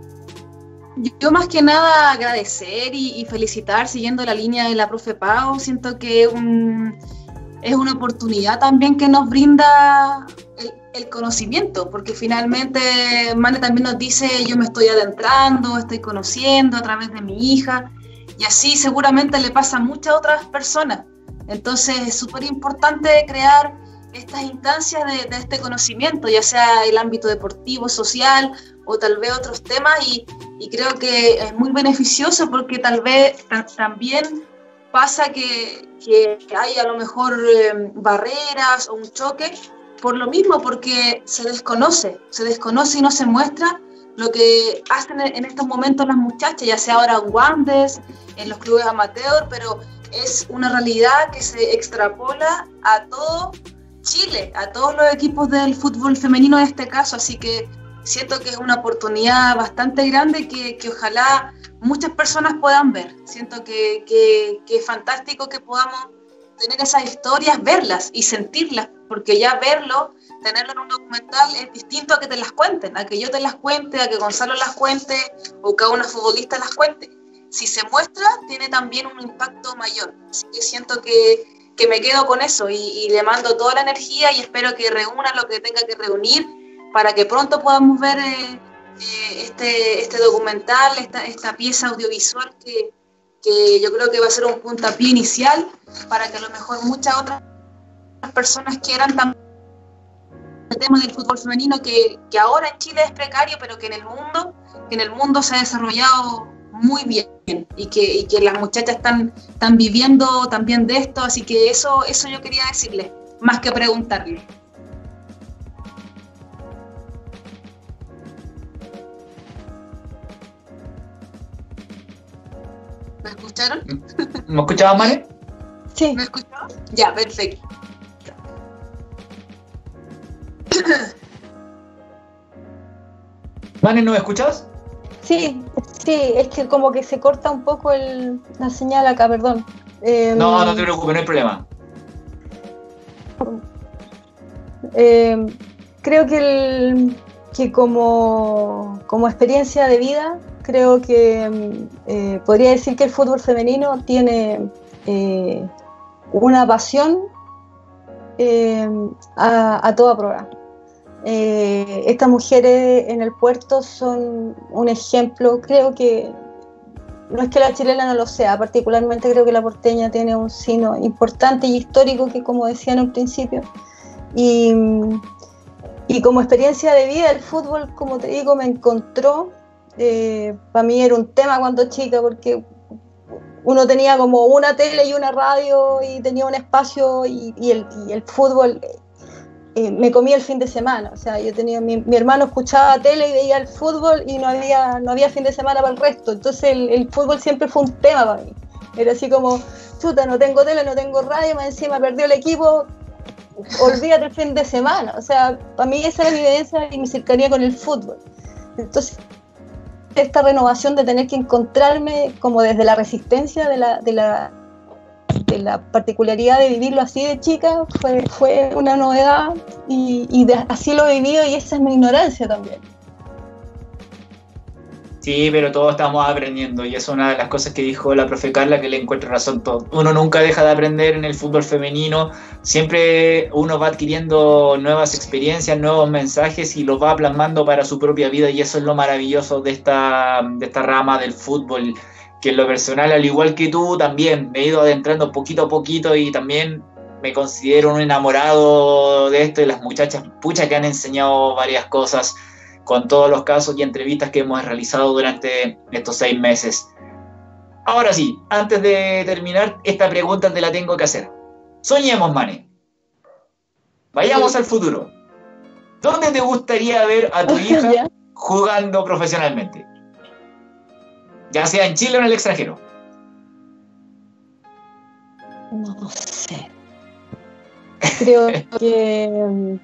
Yo más que nada agradecer y, y felicitar, siguiendo la línea de la profe Pau. Siento que es, un, es una oportunidad también que nos brinda el, el conocimiento, porque finalmente Mane también nos dice, yo me estoy adentrando, estoy conociendo a través de mi hija, y así seguramente le pasa a muchas otras personas. Entonces es súper importante crear estas instancias de, de este conocimiento, ya sea el ámbito deportivo, social, o tal vez otros temas, y, y creo que es muy beneficioso porque tal vez t- también pasa que, que hay a lo mejor eh, barreras o un choque, por lo mismo, porque se desconoce, se desconoce y no se muestra lo que hacen en estos momentos las muchachas, ya sea ahora en Wanderers, en los clubes amateur, pero es una realidad que se extrapola a todo Chile, a todos los equipos del fútbol femenino en este caso, así que siento que es una oportunidad bastante grande que, que ojalá muchas personas puedan ver. Siento que, que, que es fantástico que podamos tener esas historias, verlas y sentirlas, porque ya verlo, tenerlo en un documental es distinto a que te las cuenten, a que yo te las cuente, a que Gonzalo las cuente o que una futbolista las cuente. Si se muestra, tiene también un impacto mayor. Así que siento que, que me quedo con eso y, y le mando toda la energía y espero que reúna lo que tenga que reunir para que pronto podamos ver eh, eh, este, este documental, esta, esta pieza audiovisual que, que yo creo que va a ser un puntapié inicial para que a lo mejor muchas otras personas quieran también el tema del fútbol femenino que, que ahora en Chile es precario, pero que en el mundo, que en el mundo se ha desarrollado muy bien y que, y que las muchachas están, están viviendo también de esto, así que eso, eso yo quería decirle, más que preguntarle. ¿Me escucharon? ¿Me escuchabas, Mane? Sí. ¿Me escucharon? Ya, perfecto. Mane, ¿no me escuchas? Sí, sí, es que como que se corta un poco el, la señal acá, perdón. Eh, no, no te preocupes, no hay problema. Eh, creo que, el, que como, como experiencia de vida, creo que eh, podría decir que el fútbol femenino tiene eh, una pasión eh, a, a toda prueba. Eh, estas mujeres en el puerto son un ejemplo, creo que no es que la chilena no lo sea, particularmente creo que la porteña tiene un signo importante y histórico que, como decía en un principio, y, y como experiencia de vida el fútbol, como te digo, me encontró. Eh, para mí era un tema cuando chica porque uno tenía como una tele y una radio y tenía un espacio y, y, el, y el fútbol eh, me comía el fin de semana. O sea, yo tenía mi, mi hermano escuchaba tele y veía el fútbol y no había, no había fin de semana para el resto. Entonces el, el fútbol siempre fue un tema para mí. Era así como, chuta, no tengo tele, no tengo radio, más encima perdió el equipo, olvídate el fin de semana. O sea, para mí esa era mi vivencia y mi cercanía con el fútbol. Entonces esta renovación de tener que encontrarme como desde la resistencia de la, de la, de, eh, la particularidad de vivirlo así de chica fue, fue una novedad y, y de, así lo he vivido y esa es mi ignorancia también. Sí, pero todos estamos aprendiendo y es una de las cosas que dijo la profe Carla, que le encuentro razón. Todo. Uno nunca deja de aprender en el fútbol femenino, siempre uno va adquiriendo nuevas experiencias, nuevos mensajes y los va plasmando para su propia vida y eso es lo maravilloso de esta, de esta rama del fútbol, que en lo personal, al igual que tú, también me he ido adentrando poquito a poquito y también me considero un enamorado de esto y las muchachas, pucha, que han enseñado varias cosas con todos los casos y entrevistas que hemos realizado durante estos seis meses. Ahora sí, antes de terminar, esta pregunta te la tengo que hacer. Soñemos, Mane. Vayamos al futuro. ¿Dónde te gustaría ver a tu hija jugando profesionalmente? Ya sea en Chile o en el extranjero. No sé. Creo que...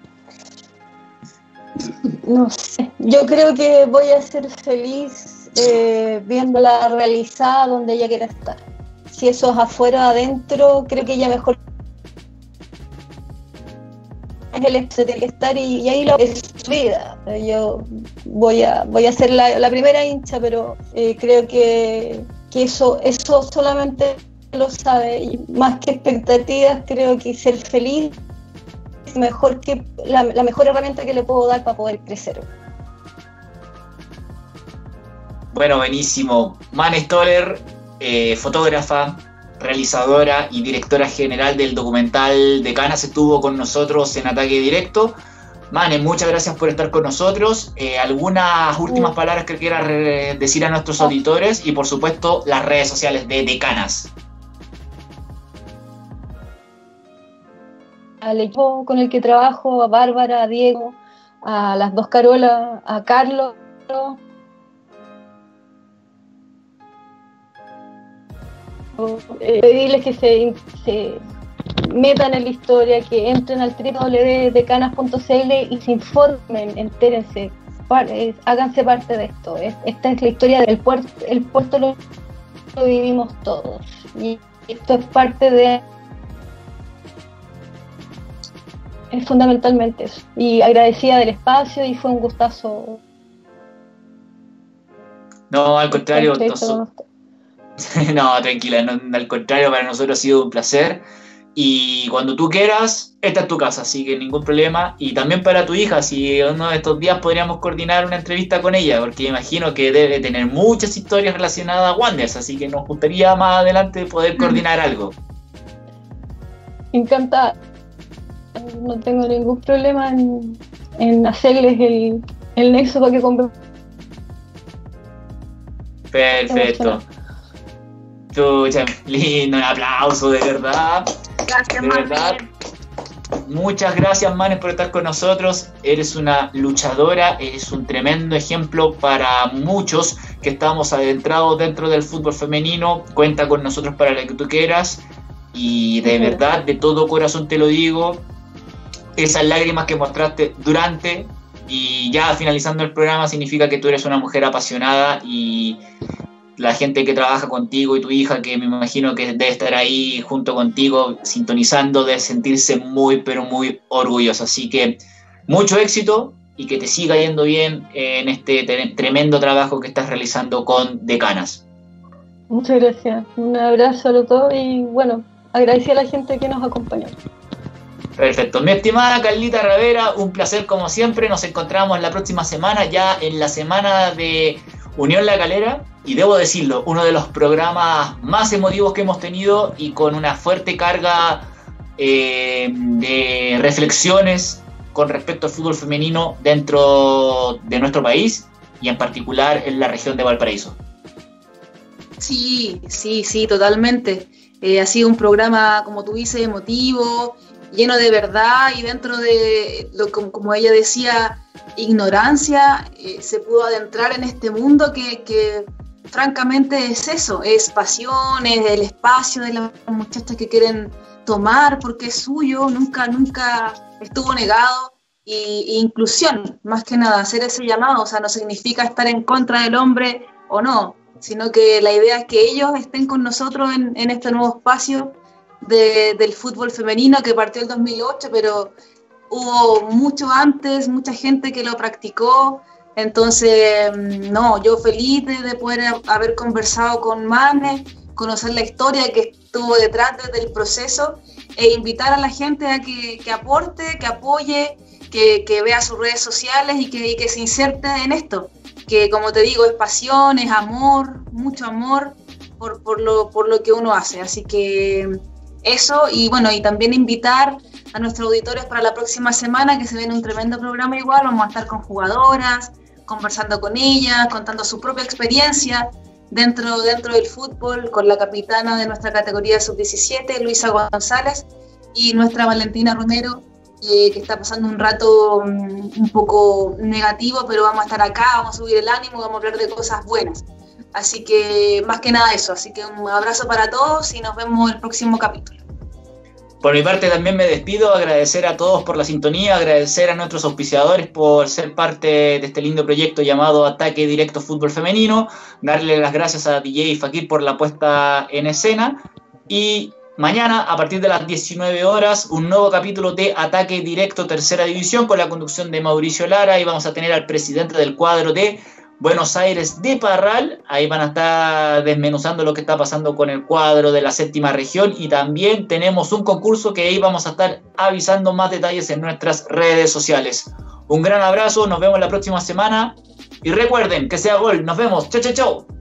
No sé, yo creo que voy a ser feliz eh, viéndola realizada donde ella quiera estar. Si eso es afuera o adentro, creo que ella mejor es el que tiene que estar y, y ahí lo es su vida. Yo voy a voy a ser la, la primera hincha, pero eh, creo que, que eso, eso solamente lo sabe. Y más que expectativas, creo que ser feliz mejor que la, la mejor herramienta que le puedo dar para poder crecer. Bueno, buenísimo. Mane Stoller, eh, fotógrafa, realizadora y directora general del documental Decanas, estuvo con nosotros en Ataque Directo. Mane, muchas gracias por estar con nosotros. Eh, ¿Algunas últimas uh. palabras que quieras re- decir a nuestros uh. auditores? Y por supuesto, las redes sociales de Decanas. Al equipo con el que trabajo, a Bárbara, a Diego, a las dos Carolas, a Carlos. Eh, pedirles que se, se metan en la historia, que entren al doble u doble u doble u punto decanas punto c l y se informen, entérense, eh, háganse parte de esto. Es, esta es la historia del puerto, el puerto lo, lo vivimos todos y esto es parte de... Es fundamentalmente eso. Y agradecida del espacio y fue un gustazo. No, al contrario. Nos... no, tranquila, no, al contrario, para nosotros ha sido un placer. Y cuando tú quieras, esta es tu casa, así que ningún problema. Y también para tu hija, si uno de estos días podríamos coordinar una entrevista con ella, porque imagino que debe tener muchas historias relacionadas a Wanderers, así que nos gustaría más adelante poder coordinar algo. Encantada. No tengo ningún problema en, en hacerles el, el nexo para que compren. Perfecto. Chucha, lindo, un aplauso, de verdad. Gracias, de verdad. Muchas gracias, Manes, por estar con nosotros. Eres una luchadora, eres un tremendo ejemplo para muchos que estamos adentrados dentro del fútbol femenino. Cuenta con nosotros para lo que tú quieras. Y de verdad, de todo corazón te lo digo, esas lágrimas que mostraste durante y ya finalizando el programa significa que tú eres una mujer apasionada y la gente que trabaja contigo y tu hija, que me imagino que debe estar ahí junto contigo sintonizando, debe sentirse muy pero muy orgullosa. Así que mucho éxito y que te siga yendo bien en este tremendo trabajo que estás realizando con Decanas. Muchas gracias, un abrazo a los dos y bueno, agradecer a la gente que nos acompañó. Perfecto, mi estimada Carlita Ravera, un placer como siempre. Nos encontramos la próxima semana, ya en la semana de Unión La Calera, y debo decirlo, uno de los programas más emotivos que hemos tenido y con una fuerte carga eh, de reflexiones con respecto al fútbol femenino dentro de nuestro país y en particular en la región de Valparaíso. Sí, sí, sí, totalmente. Eh, ha sido un programa, como tú dices, emotivo, lleno de verdad y dentro de, lo, como, como ella decía, ignorancia, eh, se pudo adentrar en este mundo que, que francamente es eso, es pasión, es el espacio de las muchachas que quieren tomar porque es suyo, nunca, nunca estuvo negado, y, y inclusión, más que nada, hacer ese llamado, o sea, no significa estar en contra del hombre o no, sino que la idea es que ellos estén con nosotros en, en este nuevo espacio de, del fútbol femenino que partió el dos mil ocho, pero hubo mucho antes, mucha gente que lo practicó. Entonces, no, yo feliz de, de poder haber conversado con Mane, conocer la historia que estuvo detrás del proceso e invitar a la gente a que, que aporte, que apoye, que, que vea sus redes sociales y que, y que se inserte en esto, que como te digo, es pasión, es amor, mucho amor por, por, lo, por lo que uno hace. Así que eso, y bueno, y también invitar a nuestros auditores para la próxima semana, que se viene un tremendo programa igual. Vamos a estar con jugadoras, conversando con ellas, contando su propia experiencia dentro, dentro del fútbol, con la capitana de nuestra categoría sub diecisiete, Luisa González, y nuestra Valentina Romero, eh, que está pasando un rato um, un poco negativo, pero vamos a estar acá, vamos a subir el ánimo, vamos a hablar de cosas buenas. Así que más que nada eso, así que un abrazo para todos y nos vemos en el próximo capítulo. Por mi parte también me despido, agradecer a todos por la sintonía, agradecer a nuestros auspiciadores por ser parte de este lindo proyecto llamado Ataque Directo Fútbol Femenino, darle las gracias a D J Fakir por la puesta en escena, y mañana a partir de las diecinueve horas un nuevo capítulo de Ataque Directo Tercera División con la conducción de Mauricio Lara, y vamos a tener al presidente del cuadro de Buenos Aires de Parral. Ahí van a estar desmenuzando lo que está pasando con el cuadro de la séptima región, y también tenemos un concurso que ahí vamos a estar avisando más detalles en nuestras redes sociales. Un gran abrazo, nos vemos la próxima semana y recuerden que sea gol, nos vemos, chau chau chau.